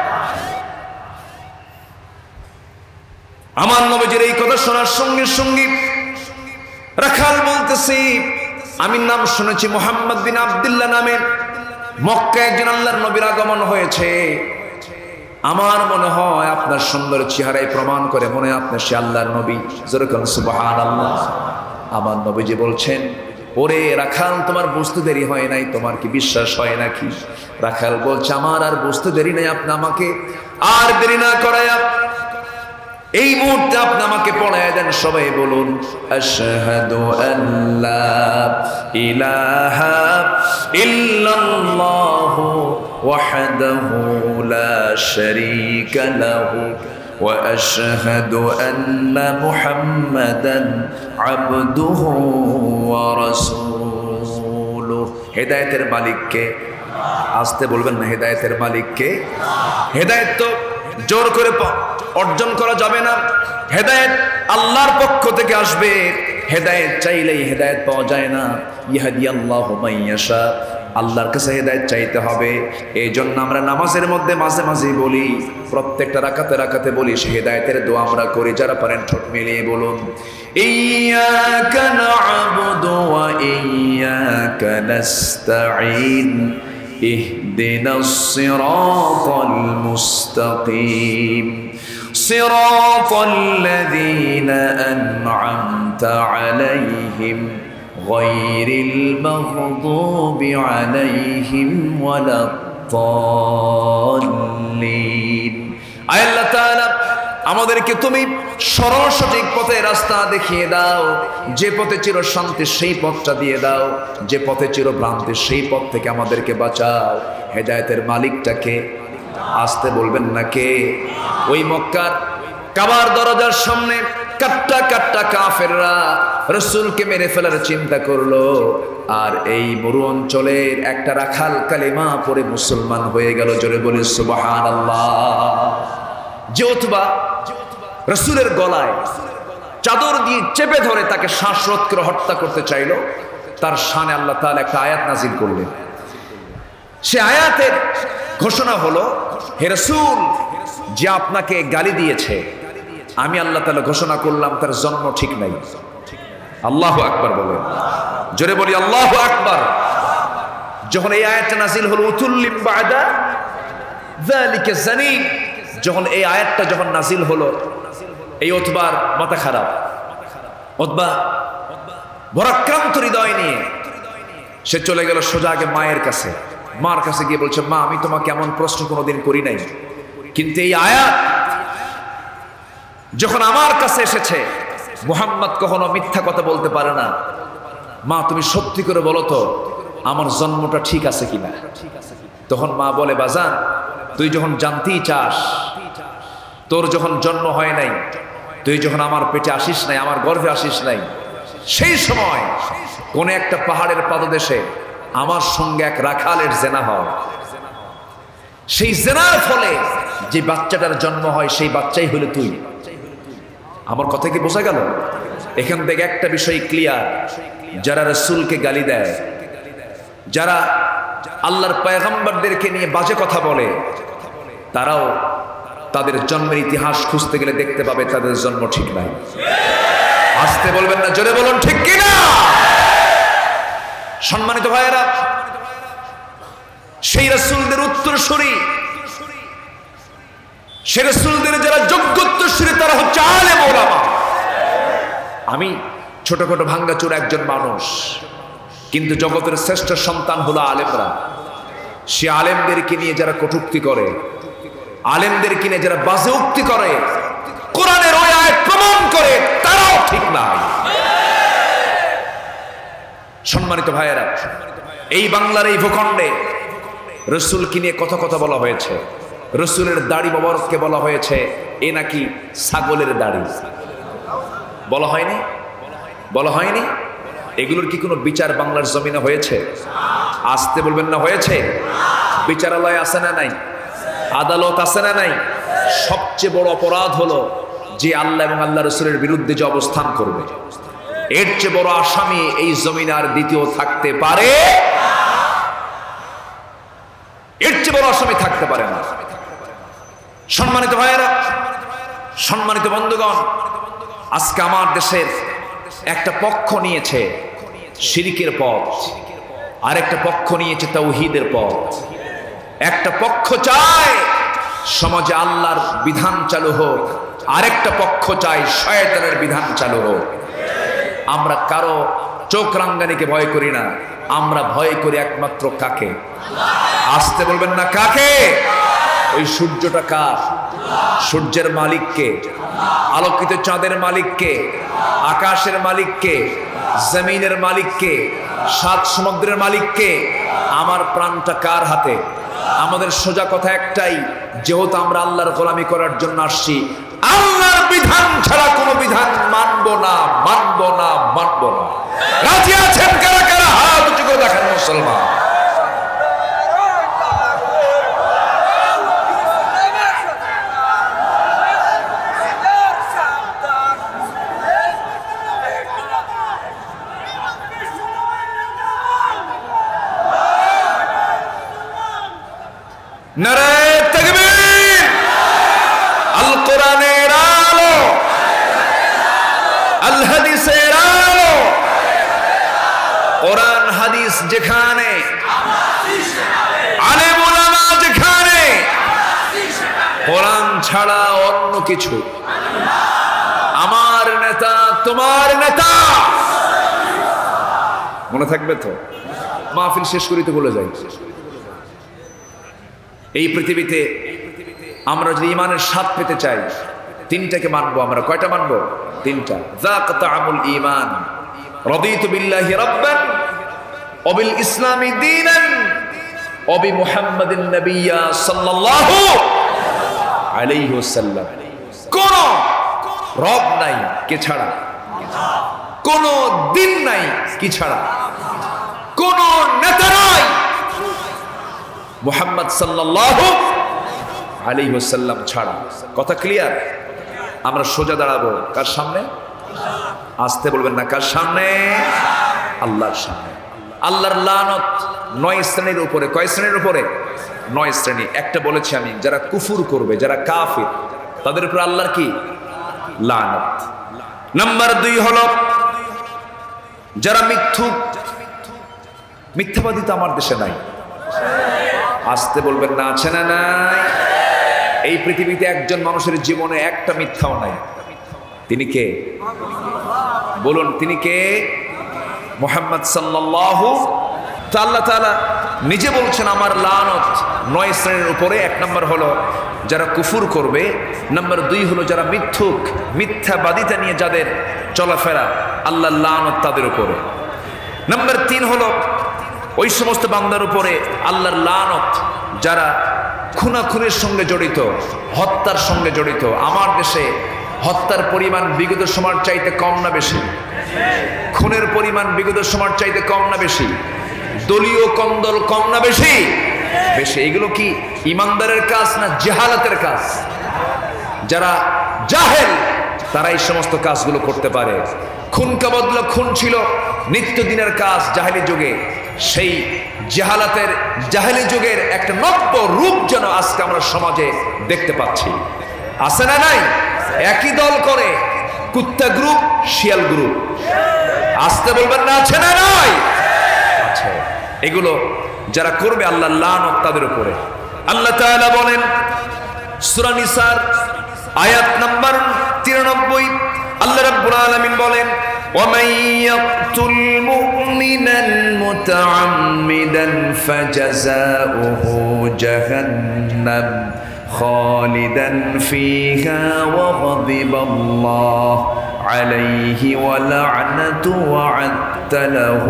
আমার নবীজির এই কথা শোনার সঙ্গে সঙ্গে রাখাল বলতেছি, আমি নাম শুনেছি মুহাম্মদ বিন আব্দুল্লাহ নামে, মক্কায় একজন আল্লাহর নবীর আগমন হয়েছে। আমার মনে হয় আপনার সুন্দর চেহারায় প্রমাণ করে মনে হয় আপনি সে আল্লাহর নবী। যেরকম সুবহানাল্লাহ। আমার নবীজি বলছেন, ওরে রাখাল, তোমার বুঝতে দেরি হয় নাই, তোমার কি বিশ্বাস হয় নাকি? রাখাল বলছে, আমার আর বুঝতে দেরি নাই, আপনি আমাকে আর দেরি না করায়া এই মুহূর্তে আপনি আমাকে পড়ায় দেন। সবাই বলুন, আশহাদু আল্লা ইলাহা ইল্লাল্লাহু ওয়াহদাহু লা শারীকা লাহু ওয়া আশহাদু আন্না মুহাম্মাদান আবদুহু ওয়া রাসূলুহু। হেদায়েতের মালিক কে? আসতে বলবেন না, হেদায়েতের মালিক কে? হেদায়েত তো জোর করে অর্জন করা যাবে না। হেদায়েত আল্লাহর পক্ষ থেকে আসবে। হেদায়েত চাইলেই হেদায়েত পাওয়া যায় না। ইয়াহদিয়াল্লাহু মান ইয়াশা, আল্লাহর কাছে হেদায়েত চাইতে হবে। এই জন্য আমরা নামাজের মধ্যে মাঝে মাঝে বলি, প্রত্যেকটা রাকাতে রাকাতে বলি, সে হেদায়েতের দোয়া আমরা করি। যারা পারেন ঠোঁট মিলিয়ে বলুন, ইয়্যাকা না'বুদু ওয়া ইয়্যাকা নাস্তাঈন ইহদিনাস সিরাতাল মুস্তাকিম সিরাতাল লাযীনা আন'আমতা আলাইহিম গায়রিল মাগদুবি আলাইহিম ওয়ালাদ-দাল্লিন। আয় আল্লাহ তাআলা, আমাদেরকে তুমি সরল সঠিক পথে রাস্তা দেখিয়ে দাও। যে পথে চির শান্তি সেই পথটা দিয়ে দাও, যে পথে চির ভ্রান্তি সেই পথ থেকে আমাদেরকে বাঁচাও। হেদায়েতের মালিকটাকে আসতে বলবেন না কে? ওই মক্কার কাবার দরজার সামনে কাট্টা কাট্টা কাফেররা রাসূলকে মেরে ফেলার চিন্তা করলো, আর এই মরু অঞ্চলের একটা রাখাল কালেমা পড়ে মুসলমান হয়ে গেল। জোরে বলি সুবহানাল্লাহ। যে উতবা রাসূলের গলায় চাদর দিয়ে চেপে ধরে তাকে শ্বাসরোধ করে হত্যা করতে চাইল, তার শানে আল্লাহ তাআলা একটা আয়াত নাজিল করলেন। সে আয়াতের ঘোষণা হলো, হে রাসূল, যে আপনাকে গালি দিয়েছে, আমি আল্লাহ তাআলা ঘোষণা করলাম তার জন্ম ঠিক নাই। আল্লাহু আকবার বলেন, জোরে বলি আল্লাহু আকবার। যখন এই আয়াতটা নাজিল হলো, উতুল্লিম বাদা যালিকা জানিন, যখন এই আয়াতটা যখন নাজিল হলো, এই উতবার মাথা খারাপ। উতবা ভরাক্রান্ত হৃদয় নিয়ে সে চলে গেল সোজা আগে মায়ের কাছে। মার কাছে গিয়ে বলছে, মা, আমি তোমাকে এমন প্রশ্ন কোনোদিন করি নাই, কিন্তু এই আয়াত যখন আমার কাছে এসেছে, মুহাম্মদ কখনো মিথ্যা কথা বলতে পারে না। মা, তুমি সত্যি করে বলো তো আমার জন্মটা ঠিক আছে কিনা। তখন মা বলে, বাজান, তুই যখন জানতেই চাস, তোর যখন জন্ম হয় নাই, তুই যখন আমার পেটে আসিস নাই, আমার গর্ভে আসিস নাই, সেই সময় কোন একটা পাহাড়ের পাদদেশে আমার সঙ্গে এক রাখালের জেনা হয়। সেই জেনার ফলে যে বাচ্চাটার জন্ম হয়, সেই বাচ্চাই হলো তুই। আমার কথা কি বোঝা গেল? এখান থেকে একটা বিষয় ক্লিয়ার, যারা রাসূলকে গালি দেয়, যারা আল্লাহর পয়গম্বরদেরকে নিয়ে বাজে কথা বলে, তারাও তাদের জন্মের ইতিহাস খুঁজতে গেলে দেখতে পাবে তাদের জন্ম ঠিক নাই। আসতে বলবেন না, জোরে বলুন ঠিক কিনা। সম্মানিত ভাইয়েরা, সেই রাসূলদের উত্তরসূরি, সেই রাসূলদের যারা যোগ্যোত্তরসূরি, তারা হচ্ছে আলেম ওলামা। আমি ছোটখাটো ভাঙ্গাচোর একজন মানুষ, কিন্তু জগতের শ্রেষ্ঠ সন্তান হলো আলেমরা। সে আলেমদেরকে নিয়ে যারা কটূক্তি করে, আলেমদেরকে নিয়ে যারা বাজে উক্তি করে, কোরআনের ওই আয়াত প্রমাণ করে, তারাও ঠিক নাই। সম্মানিত ভাইয়েরা, এই বাংলার এই ভূখণ্ডে রাসূলকে নিয়ে কত কথা বলা হয়েছে। রাসূলের দাড়ি মোবারককে বলা হয়েছে এ নাকি ছাগলের দাড়ি। বলা হয়নি? বলা হয়নি? এগুলোর কি কোনো বিচার বাংলার জমিনে হয়েছে? আসতে বলবেন না, হয়েছে? বিচারালয় আছে না নাই? আদালত আছে না নাই? সবচেয়ে বড় অপরাধ হলো যে আল্লাহ এবং আল্লাহ রাসূলের বিরুদ্ধে যে অবস্থান করবে, এর চেয়ে বড় আসামি এই জমিনে আর দ্বিতীয় থাকতে পারে, এর চেয়ে বড় আসামি থাকতে পারে না। সম্মানিত ভাইয়েরা, সম্মানিত বন্ধুগণ, আজকে আমার দেশের একটা পক্ষ নিয়েছে শিরকের পথ, আর একটা পক্ষ নিয়েছে তাওহীদের পথ। একটা পক্ষ চায় সমাজে আল্লাহর বিধান চালু হোক, আরেকটা পক্ষ চায় শয়তানের বিধান চালু হোক। আমরা কারো চোখ রাঙ্গানিকে ভয় করি না, আমরা ভয় করি একমাত্র কাকে? আসতে বলবেন না, কাকে? ওই সূর্যটা কার? সূর্যের মালিককে। আলোকিত চাঁদের মালিককে। আকাশের মালিককে। জমিনের মালিককে। সাত সমুদ্রের মালিককে। আমার প্রাণটা কার হাতে? আমাদের সোজা কথা একটাই, যেহেতু আমরা আল্লাহর গোলামি করার জন্য আসছি, আল্লাহর বিধান ছাড়া কোনো বিধান মানব না, মানব না, মানব না। রাজি আছেন কারা কারা? হাত উঁচু করে দেখেন মুসলমান। নারায়ে তাকবীর। আল কোরআনের আলো, আল হাদিসের আলো। কোরআন হাদিস যেখানে, আলেম ওলামা যেখানে, কোরআন ছাড়া অন্য কিছু, আমার নেতা তোমার নেতা। মনে থাকবে তো? মাহফিল শেষ করিতে বলে যাই। এই পৃথিবীতে আমরা যদি ইমানের স্বাদ পেতে চাই, তিনটাকে মানবো আমরা। কয়টা মানবো? তিনটা। যাক তা'আমুল ঈমান, রাদিতু বিল্লাহি রাব্বান ওয়া বিল ইসলামি দীনান ওয়া বি মুহাম্মাদিন নাবিয়্যা সাল্লাল্লাহু আলাইহি ওয়াসাল্লাম। কোন রব নাই কে ছাড়া, কোন দিন নাই কি ছাড়া, কোন নেতা নাই মুহাম্মদ সাল্লাল্লাহু আলাইহি ওয়াসাল্লাম ছাড়া। কথা ক্লিয়ার? আমরা সোজা দাঁড়াবো কার সামনে? আসতে বলবেন না, কার সামনে? আল্লাহর সামনে। আল্লাহর লানত নয় শ্রেণীর উপরে। কয় শ্রেণীর উপরে? নয় শ্রেণী। একটা বলেছি আমি, যারা কুফুর করবে, যারা কাফির, তাদের উপর আল্লাহর কি লানত। নাম্বার দুই হলো যারা মিথ্যুক। মিথ্যাবাদী তো আমার দেশে নাই। আসতে বলবেন না, আছে না নাই? এই পৃথিবীতে একজন মানুষের জীবনে একটা মিথ্যাও নাই। তিনি কে? বলুন, তিনি কে? মুহাম্মদ সাল্লাল্লাহু। আল্লাহ তাআলা নিজে বলছেন আমার লানত নয় শ্রেণীর উপরে। এক নম্বর হলো যারা কুফুর করবে, নাম্বার দুই হলো যারা মিথ্যুক, মিথ্যাবাদিতা নিয়ে যাদের চলাফেরা, আল্লাহর লানত তাদের উপরে। নাম্বার তিন হলো ওই সমস্ত বান্দার উপরে আল্লাহর লানত যারা খুনাখুনির সঙ্গে জড়িত, হত্যার সঙ্গে জড়িত। আমার দেশে হত্যার পরিমাণ বিগত সময়ের চাইতে কম না বেশি? খুনের পরিমাণ বিগত সময়ের চাইতে কম না বেশি? দলীয় কন্দল কম না বেশি? বেশি। এগুলো কি ইমানদারের কাজ না জাহালাতের কাজ? যারা জাহেল তারা এই সমস্ত কাজগুলো করতে পারে। খুন কা বদলা খুন ছিল নিত্যদিনের কাজ জাহেলি যুগে। সেই জাহালাতের, জাহেলি যুগের একটা নব্য রূপ যেন আজকে আমরা সমাজে দেখতে পাচ্ছি। আছে না নাই? একই দল করে, কুত্তা গ্রুপ, শিয়াল গ্রুপ। আসতে বলবেন না, আছে না নাই? আছে। এগুলো যারা করবে আল্লাহ লানত তাদের উপরে। আল্লাহ তাআলা বলেন সূরা নিসার আয়াত নাম্বার তিরানব্বই, আল্লাহ রাব্বুল আলামিন বলেন وَمَن يَقْتُلْ مُؤْمِنًا مُتَعَمِّدًا فَجَزَاؤُهُ جَهَنَّمُ خَالِدًا فِيهَا وَغَضِبَ اللَّهُ عَلَيْهِ وَلَعْنَهُ وَأَعَدَّ لَهُ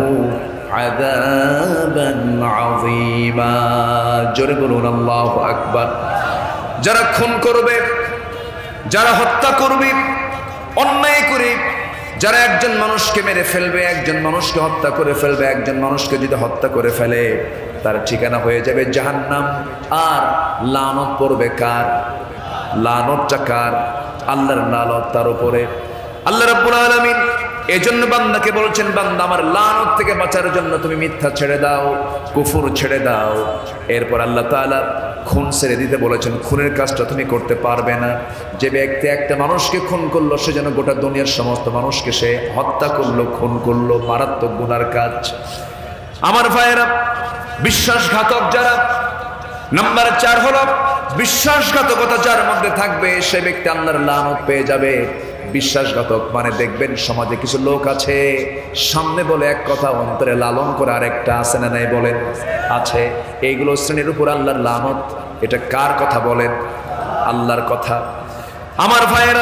عَذَابًا عَظِيمًا। জোরে বলুন আল্লাহু আকবার। যারা খুন করবে, যারা হত্যা করবে, অন্যায় করে যারা একজন মানুষকে মেরে ফেলবে, একজন মানুষকে হত্যা করে ফেলবে, একজন মানুষকে যদি হত্যা করে ফেলে তার ঠিকানা হয়ে যাবে জাহান্নাম। আর লানত পড়বে কার? লানতটা কার? আল্লাহর লানত তার উপরে। আল্লাহ রাব্বুল আলামিন এজন্য বান্দাকে বলছেন, বান্দা আমার লানত থেকে বাঁচার জন্য তুমি মিথ্যা ছেড়ে দাও, কুফর ছেড়ে দাও। এরপর আল্লাহ তাআলা খুন ছেড়ে দিতে বলেছেন। খুনের কাজটা তুমি করতে পারবে না। যে ব্যক্তি একটা মানুষকে খুন করলো সে যেন গোটা দুনিয়ার সমস্ত মানুষকে সে হত্যা করলো, খুন করলো। মারাত্মক গুনার কাজ। আমার ভাইয়েরা, বিশ্বাসঘাতক যারা, নাম্বার চার হলো বিশ্বাসঘাতকতা যার মধ্যে থাকবে সে ব্যক্তি আল্লাহর লানত পেয়ে যাবে। বিশ্বাসঘাতক মানে দেখবেন সমাজে কিছু লোক আছে, সামনে বলে এক কথা, অন্তরে লালন করে আরেকটা। আছে না নাই? বলেন আছে। এইগুলো শ্রেণীর উপর আল্লাহর লানত। এটা কার কথা বলেন? আল্লাহর কথা। আমার ভাইয়েরা,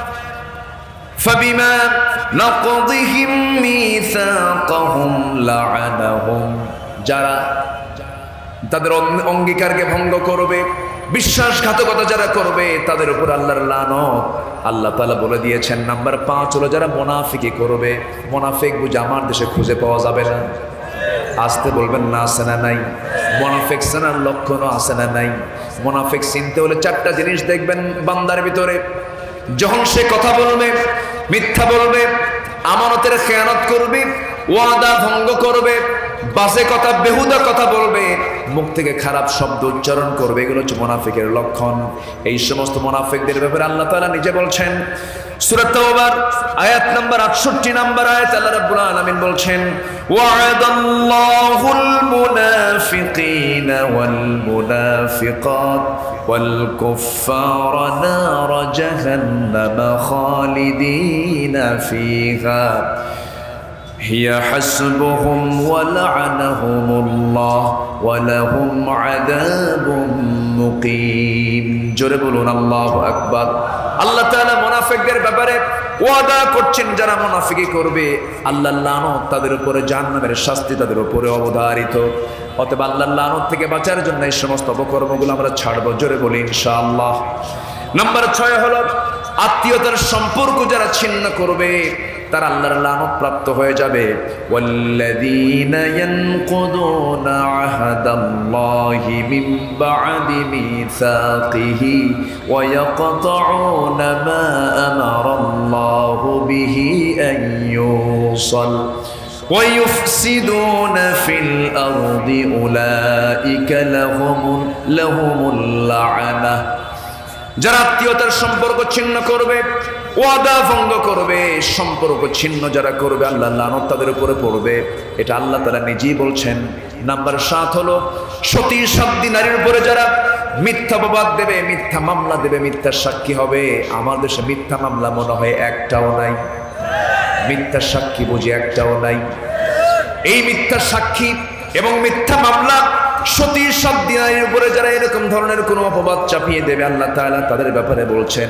فَبِمَا نَقْضِهِمْ مِيثَاقَهُمْ لَعَنَهُمْ যারা তাদের অঙ্গীকারকে ভঙ্গ করবে, বিশ্বাসঘাতকতা যারা করবে তাদের উপর আল্লাহর লানত। আল্লাহ তাআলা বলে দিয়েছেন নাম্বার পাঁচ হলো যারা মুনাফিকি করবে। মুনাফিক বুঝে আমার দেশে খুঁজে পাওয়া যাবে না। আসতে বলবেন না, আছে না নাই? মুনাফিক চেনার লক্ষণও আছে না নাই? মুনাফিক চিনতে হলে চারটা জিনিস দেখবেন বান্দার ভিতরে। যখন সে কথা বলবে, মিথ্যা বলবে, আমানতের খেয়ানত করবে, ওয়াদা ভঙ্গ করবে, বাজে কথা, বেহুদা কথা বলবে, মুখ থেকে খারাপ শব্দ উচ্চারণ করবে, এগুলো হচ্ছে মুনাফিকের লক্ষণ। এই সমস্ত মুনাফিকদের ব্যাপারে আল্লাহ তাআলা নিজে বলছেন সূরা তাওবার আয়াত নাম্বার আটষট্টি নাম্বার আয়াত আল্লাহ রাব্বুল আলামিন বলছেন ওয়া'আদাল্লাহুল মুনাফিকিনা ওয়াল মুনাফিকাত ওয়াল কুফফারা নার জাহান্নাম খালিদিনা ফিহা হিয়া হাসবুহুম ওয়া লা'আনাহুমুল্লাহ ওয়া লাহুম আযাবুম মুকিম। জোরে বলুন আল্লাহু আকবার। আল্লাহ তাআলা মুনাফিকদের ব্যাপারে ওয়াদা করছেন, যারা মুনাফিকি করবে আল্লাহর লানত তাদের উপরে, জাহান্নামের শাস্তি তাদের উপরে অবধারিত। অতএব আল্লাহর লানত থেকে বাঁচার জন্য এই সমস্ত অপকর্মগুলো আমরা ছাড়বো। জোরে বলি ইনশাআল্লাহ। নাম্বার ছয় হলো আত্মীয়তার সম্পর্ক যারা ছিন্ন করবে তারা আল্লাহর লানত প্রাপ্ত হয়ে যাবে। ওয়াল্লাযীনা ইয়ানকুদুনা আহাদাল্লাহি মিন বা'দি মিসাকিহি ওয়া ইয়াকতাউনা মা আমারাল্লাহু বিহি আন ইউসাল ওয়া ইউফসিদুনা ফিল আরদি উলাইকা লাহুমুল লাহুমুল লা'নাহ। যারা আত্মীয়তার সম্পর্ক ছিন্ন করবে, ওয়াদা ভঙ্গ করবে, সম্পর্ক ছিন্ন যারা করবে আল্লাহ লানত তাদের উপরে পড়বে, এটা আল্লাহ তাআলা নিজেই বলছেন। নাম্বার সাত হলো সতী সাধ্বী নারীর উপরে যারা মিথ্যা অপবাদ দেবে, মিথ্যা মামলা দেবে, মিথ্যা সাক্ষী হবে। আমার দেশে মিথ্যা মামলা মনে হয় একটাও নাই, মিথ্যা সাক্ষী বুঝি একটাও নাই। এই মিথ্যা সাক্ষী এবং মিথ্যা মামলা সতী সাধ্বী নারীর উপরে যারা এরকম ধরনের কোনো অপবাদ চাপিয়ে দেবে আল্লাহ তাআলা তাদের ব্যাপারে বলছেন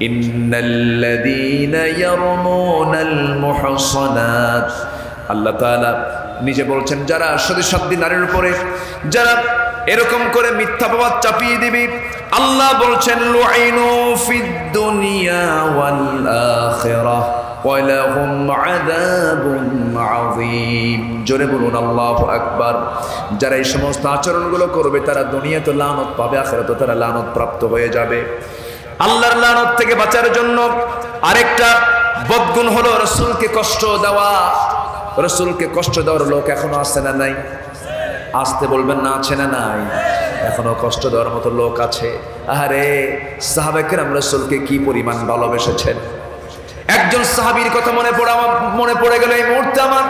ইন্নাল্লাযীনা ইয়ারমুনাল মুহসানাত। আল্লাহ তাআলা নিজে বলছেন যারা সতী সাধ্বী নারীর উপরে যারা এরকম করে মিথ্যা অপবাদ চাপিয়ে দিবে, আল্লাহ বলছেন লুইনু ফিদ দুনিয়া ওয়াল আখিরাহ ওয়ালাহুম আযাবুন আযীম। জোরে বলুন আল্লাহু আকবার। যারা এই সমস্ত আচরণগুলো করবে তারা দুনিয়াতে লানত পাবে, আখিরাতে তারা লানত প্রাপ্ত হয়ে যাবে। আল্লাহর লানত থেকে বাঁচার জন্য আরেকটা বদগুণ হলো রাসূলকে কষ্ট দেওয়া। রাসূলকে কষ্ট দেওয়ার লোক এখনো আছে না নাই? আসতে বলবেন না, আছে না নাই? এখনো কষ্ট দেওয়ার মতো লোক আছে। আরে সাহাবায়ে কেরাম রাসূলকে কি পরিমাণ ভালোবেসেছেন। একজন সাহাবীর কথা মনে পড়ে আমার মনে পড়ে গেল এই মুহূর্তে আমার।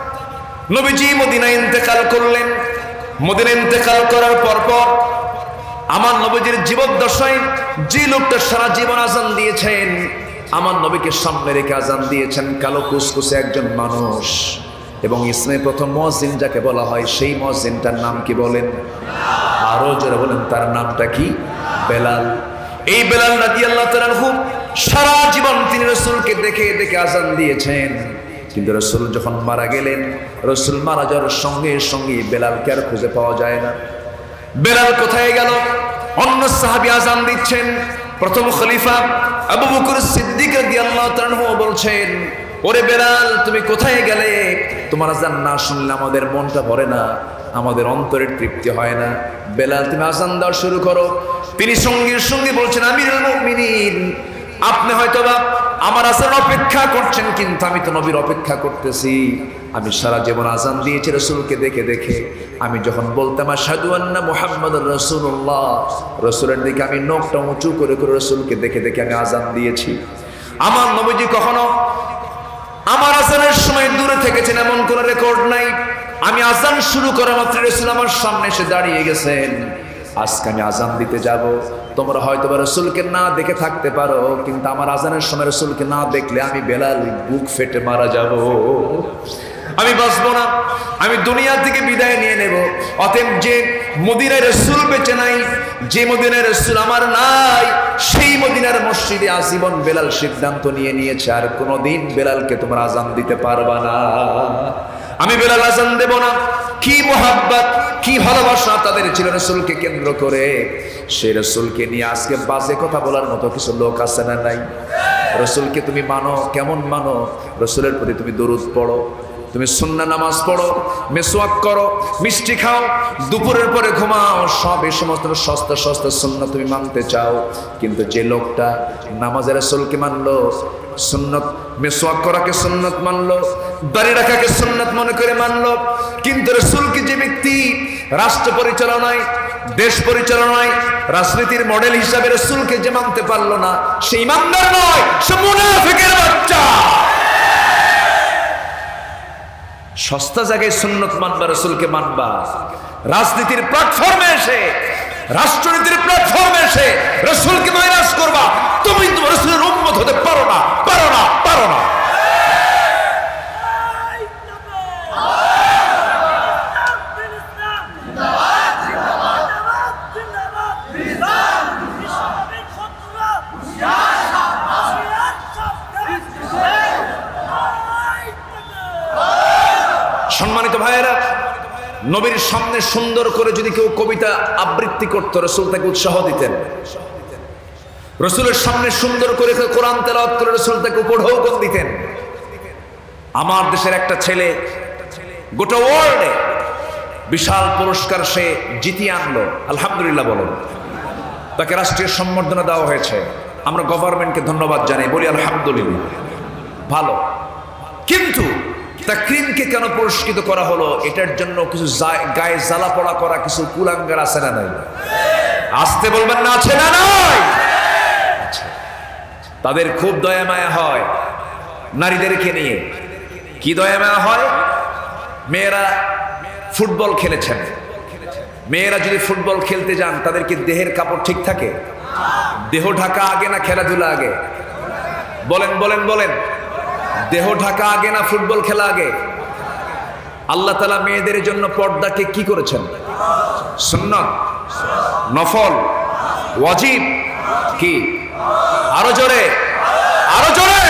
নবীজি মদিনায় ইন্তেকাল করলেন। মদিনায় ইন্তেকাল করার পর পর আমার নবীজির জীবদ্দশায় যে লোকটা সারা জীবন আযান দিয়েছেন, আমার নবীকে সামনে রেখে আযান দিয়েছেন, কালো কুসকুসে একজন মানুষ, এবং ইসলামের প্রথম মুয়াজ্জিন যাকে বলা হয় সেই মুয়াজ্জিনটার নাম কি বলেন? আরো জোরে বলেন, তার নামটা কি? বেলাল। এই বেলাল রাদিয়াল্লাহু তাআলা আনহু সারা জীবন তিনি রাসূলকে দেখে দেখে আযান দিয়েছেন, কিন্তু রাসূল যখন মারা গেলেন, রাসূল মারা যাওয়ার সঙ্গে সঙ্গে বেলালকে আর খুঁজে পাওয়া যায় না। বেলাল কোথায় গেল? অন্য সাহাবী আযান দিচ্ছেন। প্রথম খলিফা আবু বকর সিদ্দিক রাদিয়াল্লাহু তাআলা আনহু বলছেন, ওরে বেলাল তুমি কোথায় গেলে? তোমার আযান না শুনলে আমাদের মনটা ভরে না, আমাদের অন্তরের তৃপ্তি হয় না। বেলাল তুমি আযান দেওয়া শুরু করো। তিনি সঙ্গে সঙ্গে বলছেন, আমিরুল মুমিনিন আপনি হয়তোবা আমার আযান অপেক্ষা করছেন, কিন্তু আমি তো নবীর অপেক্ষা করতেছি। আমি সারা জীবন আযান দিয়েছি রাসূলকে দেখে দেখে। আমি যখন বলতাম আশহাদু আন্না মুহাম্মাদুর রাসূলুল্লাহ, রাসূলের দিকে আমি নখটা উঁচু করে করে রাসূলকে দেখে দেখে আমি আযান দিয়েছি। আমার নবীজি কখনো আমার আযানের সময় দূরে থেকেছেন এমন কোনো রেকর্ড নাই। আমি আযান শুরু করা মাত্র রাসূল আমার সামনে এসে দাঁড়িয়ে গেছেন। আজকে আমি আযান দিতে যাব, তোমরা হয়তো রাসূলকে না দেখে থাকতে পারো, কিন্তু আমার আযানের সময় রাসূলকে না দেখলে আমি বেলাল বুক ফেটে মারা যাব, আমি বাঁচবো না, আমি দুনিয়া থেকে বিদায় নিয়ে নেব। অতএব যে মদিনার রাসূল বেঁচে নাই, যে মদিনার রাসূল আমার নাই, সেই মদিনার মসজিদে আজীবন বেলাল সিদ্ধান্ত নিয়ে নিয়েছে আর কোনোদিন বেলালকে তোমরা আযান দিতে পারবা না। আমি বেলাল আযান দেব না। কি মোহাব্বত, কি ভালোবাসা তাদের ছিল রাসূলকে কেন্দ্র করে। সেই রাসূলকে নিয়ে আজকে বাজে কথা বলার মতো কিছু লোক আছে না নাই? রাসূলকে তুমি মানো, কেমন মানো? রাসূলের প্রতি তুমি দরুদ পড়ো, তুমি সুন্নাহ নামাজ পড়ো, মিসওয়াক করো, মিষ্টি খাও, দুপুরের পরে ঘুমাও, সব এই সমস্ত সস্তা সস্তা সুন্নাহ তুমি মানতে চাও। কিন্তু যে লোকটা নামাজে রাসূলকে মানলো, সুন্নাত মিসওয়াক করাকে সুন্নাত মানলো, দাড়ি রাখাকে সুন্নাত মনে করে মানলো, কিন্তু রাসূলকে যে ব্যক্তি রাষ্ট্র পরিচালনায়, দেশ পরিচালনায়, রাজনীতির মডেল হিসাবে রাসূলকে যে মানতে পারলো না, সে ইমানদার নয়, সে মুনাফিকের বাচ্চা। সস্তা জায়গায় সুন্নত মানবা, রাসূলকে মানবা। রাজনীতির প্ল্যাটফর্মে এসে, রাষ্ট্রনীতির প্ল্যাটফর্মে এসে রাসূলকে মাইনাস করবা, তুমি তো রাসূলের উম্মত হতে পারো না, পারো না, পারো না। সম্মানিত ভাইয়েরা, নবীর সামনে সুন্দর করে যদি কেউ কবিতা আবৃত্তি করত, রাসূল তাকে উৎসাহ দিতেন। রাসূলের সামনে সুন্দর করে কেউ কোরআন তেলাওয়াত করে, রাসূল তাকে উপঢৌকন দিতেন। আমার দেশের একটা ছেলে গোটা ওয়ার্ল্ডে বিশাল পুরস্কার সে জিতিয়ে আনলো, আলহামদুলিল্লাহ বলুন। তাকে রাষ্ট্রীয় সম্বর্ধনা দেওয়া হয়েছে, আমরা গভর্নমেন্টকে ধন্যবাদ জানাই, বলি আলহামদুলিল্লাহ, ভালো। কিন্তু তাকরিমকে কেন পুরস্কৃত করা হলো, এটার জন্য কিছু গায়ে জ্বালা পড়া করা কিছু কুলাঙ্গার আছে না নাই? আসতে বলবেন না, আছে না নাই? তাদের খুব দয়া মায়া হয় নারীদেরকে নিয়ে। কি দয়া মায়া হয়? মেয়েরা ফুটবল খেলেছেন, মেয়েরা যদি ফুটবল খেলতে যান, তাদেরকে দেহের কাপড় ঠিক থাকে? দেহ ঢাকা আগে না খেলাধুলা আগে? বলেন বলেন বলেন, দেহ ঢাকা আগে না ফুটবল খেলা আগে? আল্লাহ তাআলা মেয়েদের জন্য পর্দাকে কি করেছেন? সুন্নাত, নফল, ওয়াজিব, কি? আরো জোরে, আরো জোরে।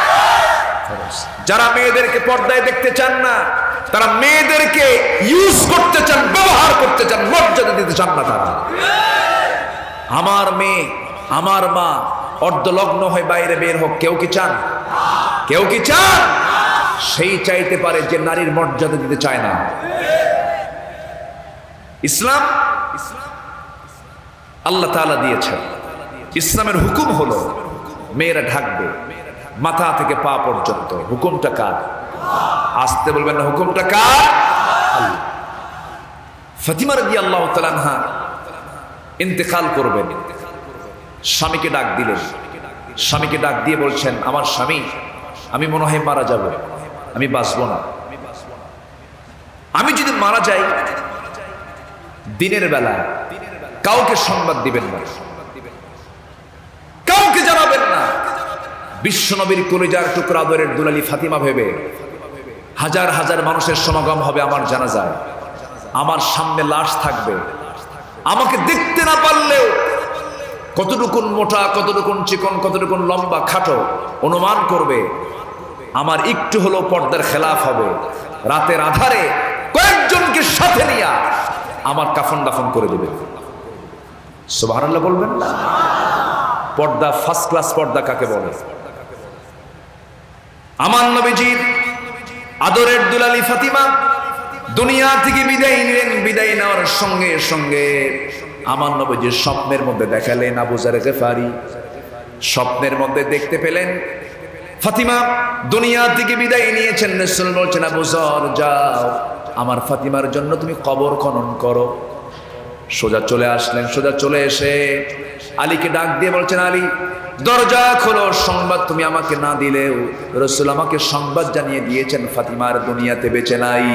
যারা মেয়েদেরকে পর্দায় দেখতে চান না, তারা মেয়েদেরকে ইউজ করতে চান, ব্যবহার করতে চান, মর্যাদা দিতে চান না তারা। আমার মেয়ে, আমার মা অর্ধলগ্ন হয়ে বাইরে বের হোক, কেউ কি চান? কেউ কি চান? সেই চাইতে পারে যে নারীর মর্যাদা দিতে চায় না। ইসলাম আল্লাহ তাআলা দিয়েছেন, ইসলামের হুকুম হলো মেয়েরা ঢাকবে মাথা থেকে পা পর্যন্ত। হুকুমটা কার? আসতে বলবেন না, হুকুমটা কার? আল্লাহ। ফাতিমা রাদিয়াল্লাহু তাআলা আনহা ইন্তেকাল করবেন, স্বামীকে ডাক দিলেন। স্বামীকে ডাক দিয়ে বলছেন, আমার স্বামী, আমি মনে হয় মারা যাব, আমি বাঁচব না। আমি যদি মারা যাই, দিনের বেলা কাউকে সংবাদ দিবেন না, কাউকে জানাবেন না। বিশ্বনবীর কলিজার টুকরা আদরের দুলালি ফাতিমা ভেবে হাজার হাজার মানুষের সমাগম হবে আমার জানাজায়। আমার সামনে লাশ থাকবে, আমাকে দেখতে না পারলেও কতটুকুন মোটা, কতটুকুন চিকন, কতটুকুন লম্বা খাটো অনুমান করবে। আমার একটু হলো পর্দার খেলাফ হবে। রাতের আধারে কয়েকজনকে সাথে নিয়ে আমার কাফন দাফন করে দেবে। সুবহানাল্লাহ বলবেন না? পর্দা, ফার্স্ট ক্লাস পর্দা কাকে বলে? আমার নবীজির আদরের দুলালি ফাতিমা দুনিয়া থেকে বিদায় নিলেন। বিদায় নেওয়ার সঙ্গে সঙ্গে আমার নবীজির স্বপ্নের মধ্যে দেখালেন আবু যার গিফারি। স্বপ্নের মধ্যে দেখতে পেলেন ফাতিমা দুনিয়া থেকে বিদায় নিয়েছেন। রাসূল বলছেন, আবু যর যাও, আমার ফাতিমার জন্য তুমি কবর খনন করো। সোজা চলে আসলেন। সোজা চলে এসে আলীকে ডাক দিয়ে বলছেন, আলী দরজা খোলো। সংবাদ তুমি আমাকে না দিলেও রাসূল আমাকে সংবাদ জানিয়ে দিয়েছেন ফাতিমার দুনিয়াতে বেঁচে নাই।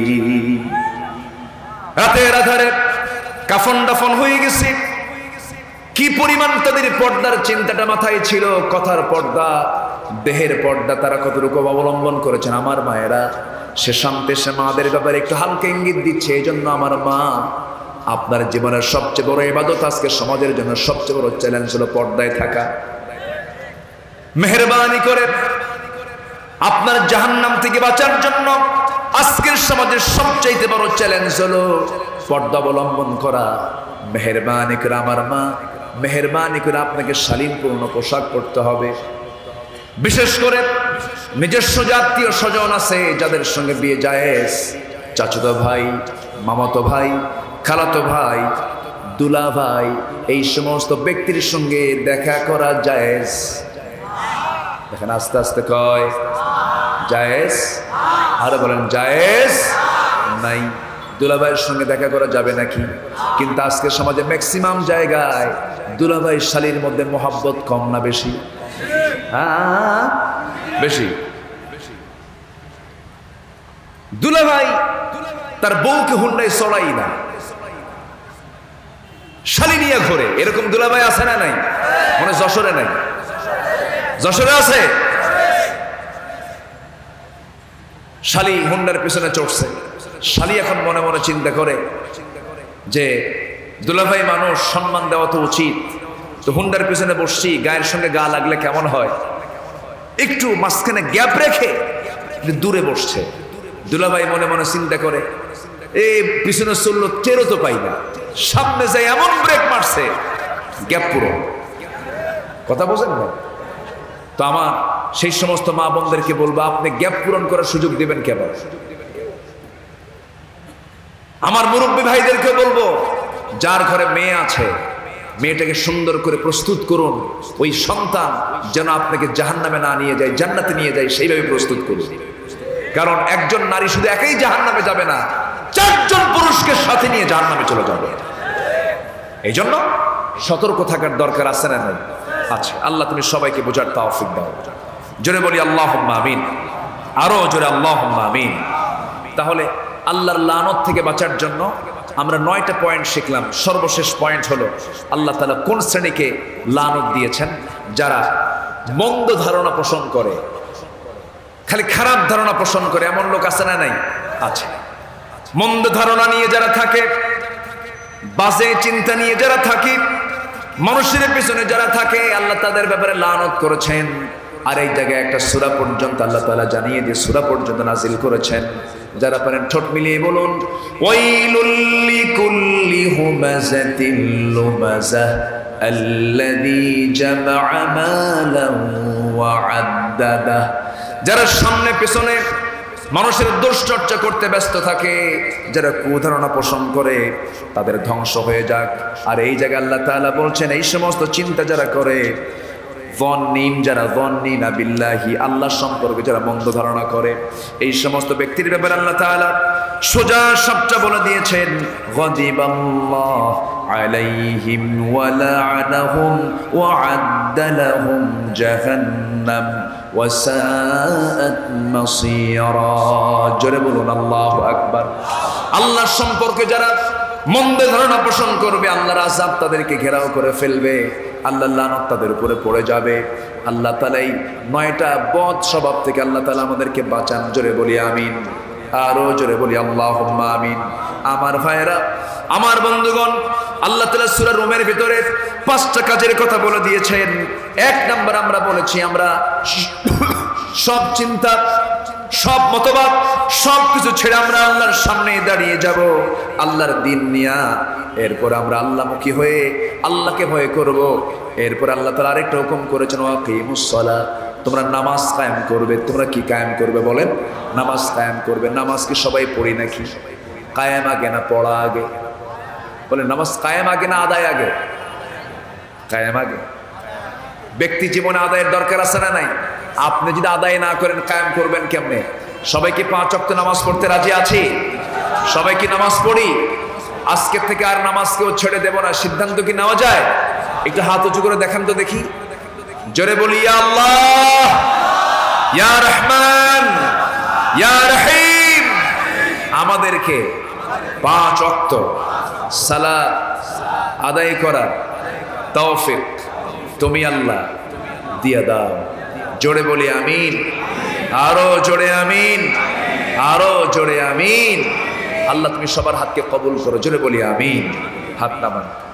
রাতের আধারে কাফন দাফন হয়ে গেছে। কি পরিমাণ তাদের পর্দার চিন্তাটা মাথায় ছিল, কথার পর্দা, দেহের পর্দা তারা কতটুকু অবলম্বন করেছেন। আমার মায়েরা সে শান্তে সে মাদের ব্যাপারে একটু হালকা ইঙ্গিত দিচ্ছে। এই জন্য আমার মা, আপনার জীবনের সবচেয়ে বড় ইবাদত, আজকে সমাজের জন্য সবচেয়ে বড় চ্যালেঞ্জ হলো পর্দায় থাকা। মেহেরবানি করে আপনার জাহান্নাম থেকে বাঁচার জন্য আজকের সমাজের সবচেয়ে বড় চ্যালেঞ্জ হলো পর্দা অবলম্বন করা। মেহেরবানি করে আমার মা, মেহেরবানি করে আপনাকে শালীনপূর্ণ পোশাক পরতে হবে। বিশেষ করে নিজস্ব জাতীয় স্বজন আছে যাদের সঙ্গে বিয়ে জায়েজ, চাচাতো ভাই, মামাতো ভাই, খালাতো ভাই, দুলা ভাই, এই সমস্ত ব্যক্তির সঙ্গে দেখা করা জায়েজ। দেখেন আস্তে আস্তে কয় জায়েজ, আরে বলেন জায়েজ নাই। দুলাভাইয়ের সঙ্গে দেখা করা যাবে নাকি? কিন্তু আজকে সমাজে ম্যাক্সিমাম জায়গায় দুলাভাই শালীর মধ্যে মোহাব্বত কম না বেশি? হ্যাঁ বেশি। দুলাভাই তার বউকে হুন্ডায় চড়াই না, শালী নিয়ে ঘোরে, এরকম দুলাভাই আছে না নাই? মনে যশোরে নাই? যশোরে আছে। শালী হুন্ডার পিছনে চড়ছে, শালী এখন মনে মনে চিন্তা করে যে দুলাভাই মানুষ, সম্মান দেওয়া তো উচিত, তো হুন্ডার পিছনে বসছি, গায়ের সঙ্গে গা লাগলে কেমন হয়, একটু মাঝখানে গ্যাপ রেখে দূরে বসছে। দুলাভাই মনে মনে চিন্তা করে, এই পিছনে চললো টেরও তো পাই না, সামনে যাই এমন ব্রেক মারছে গ্যাপ পুরো। কথা বোঝেন না? তো আমার সেই সমস্ত মা বোনদেরকে বলবো, আপনি গ্যাপ পূরণ করার সুযোগ দিবেন কেন? আমার মুরব্বী ভাইদেরকে বলবো, যার ঘরে মেয়ে আছে, মেয়েটাকে সুন্দর করে প্রস্তুত করুন, ওই সন্তান যেন আপনাকে জাহান্নামে না নিয়ে যায়, জান্নাতে নিয়ে যায়, সেইভাবে প্রস্তুত করুন। কারণ একজন নারী শুধু একাই জাহান্নামে যাবে না, চারজন পুরুষকে সাথে নিয়ে জাহান্নামে চলে যাবে। এই জন্য সতর্ক থাকার দরকার আছে না নাই? আছে। আল্লাহ তুমি সবাইকে বোঝার তৌফিক দাও। জোরে বলি আল্লাহুম্মা আমিন, আরো জোরে আল্লাহুম্মা আমিন। তাহলে আল্লাহর লানত থেকে বাঁচার জন্য আমরা নয়টা পয়েন্ট শিখলাম। সর্বশেষ পয়েন্ট হলো, আল্লাহ তাআলা কোন শ্রেণীকে লানত দিয়েছেন? যারা মন্দ ধারণা পোষণ করে, খালি খারাপ ধারণা পোষণ করে, এমন লোক আছে না নাই? আছে। মন্দ ধারণা নিয়ে যারা থাকে, বাজে চিন্তা নিয়ে যারা থাকে, মানুষের পেছনে যারা থাকে, আল্লাহ তাদের ব্যাপারে লানত করেছেন। আর এই জায়গায় একটা সূরা পর্যন্ত আল্লাহ তাআলা জানিয়ে দিয়ে সূরা পর্যন্ত নাজিল করেছেন। যারা পারেন ঠোঁট মিলিয়ে বলুন, ওয়াইলুল লিকুল্লি হুমাযাতিল লুমাযাহ আল্লাযী জামা'a মালান ওয়া আদ্দাদা। যারা সামনে পেছনে মানুষের দোষ চর্চা করতে ব্যস্ত থাকে, যারা কুধারণা পোষণ করে, তাদের ধ্বংস হয়ে যাক। আর এই জায়গায় আল্লাহ তাআলা বলছেন, এই সমস্ত চিন্তা যারা করে, যন্নিন, যারা যন্নিনা বিল্লাহি, আল্লাহ সম্পর্কে যারা মন্দ ধারণা করে, এই সমস্ত ব্যক্তির ব্যাপারে আল্লাহ তাআলা সোজা সাপটা বলে দিয়েছেন, গাদিবাল্লাহু আলাইহিম ওয়া লা'নাহুম ওয়া আ'আদ্দা লাহুম জাহান্নাম ওয়া সাআত মাসীরা। জোরে বলুন আল্লাহু আকবার। আল্লাহ সম্পর্কে যারা মন্দ ধারণা পোষণ করবে, আল্লাহর আযাব তাদেরকে ঘেরাও করে ফেলবে, আল্লাহর লানত তাদের উপরে পড়ে যাবে। আল্লাহ তাআলা এই নয়টা বদ স্বভাব থেকে আল্লাহ তাআলা আমাদেরকে বাঁচান। জোরে বলি আমিন, আরো জোরে বলি আল্লাহুম্মা আমিন। আমার ভাইয়েরা, আমার বন্ধুগণ, আল্লাহ তাআলা সূরা রুমের ভিতরে পাঁচটা কাজের কথা বলে দিয়েছেন। এক নাম্বার আমরা বলেছি, আমরা সব চিন্তা, সব মতবাদ, সব কিছু ছেড়ে আমরা আল্লাহর সামনে দাঁড়িয়ে যাব, আল্লাহর দিন নিয়া। এরপর আমরা আল্লাহমুখী হয়ে আল্লাহকে ভয় করব। এরপর আল্লাহ তাআলা আরেকটা হুকুম করেছেন, ওয়াকিমুস সালাত, তোমরা নামাজ কায়েম করবে। তোমরা কি কায়েম করবে বলেন? নামাজ কায়েম করবে। নামাজ কি সবাই পড়ি নাকি? কায়েম আগে না পড়া আগে? বলেন, নামাজ কায়েম আগে না আদায় আগে? কায়েম আগে। ব্যক্তি জীবনে আদায়ের দরকার আছে না নাই? আপনি যদি আদায় না করেন, কায়েম করবেন কেমনে? সবাই কি পাঁচ ওয়াক্ত নামাজ পড়তে রাজি আছি? সবাই কি নামাজ পড়ি? আজকে থেকে আর নামাজ কেউ ছেড়ে দেব না, সিদ্ধান্ত কি নেওয়া যায়? একটু হাত উঁচু করে দেখান তো দেখি। জোরে বলি, ইয়া আল্লাহ, ইয়া রহমান, ইয়া রহিম। আমাদেরকে পাঁচ ওয়াক্ত সালাত আদায় করার তৌফিক তুমি আল্লাহ দিয়া দাও। জোরে বলি আমিন, আরো জোরে আমিন, আরো জোরে আমিন। আল্লাহ তুমি সবার হাতকে কবুল করো। জোরে বলি আমিন। হাত নামান।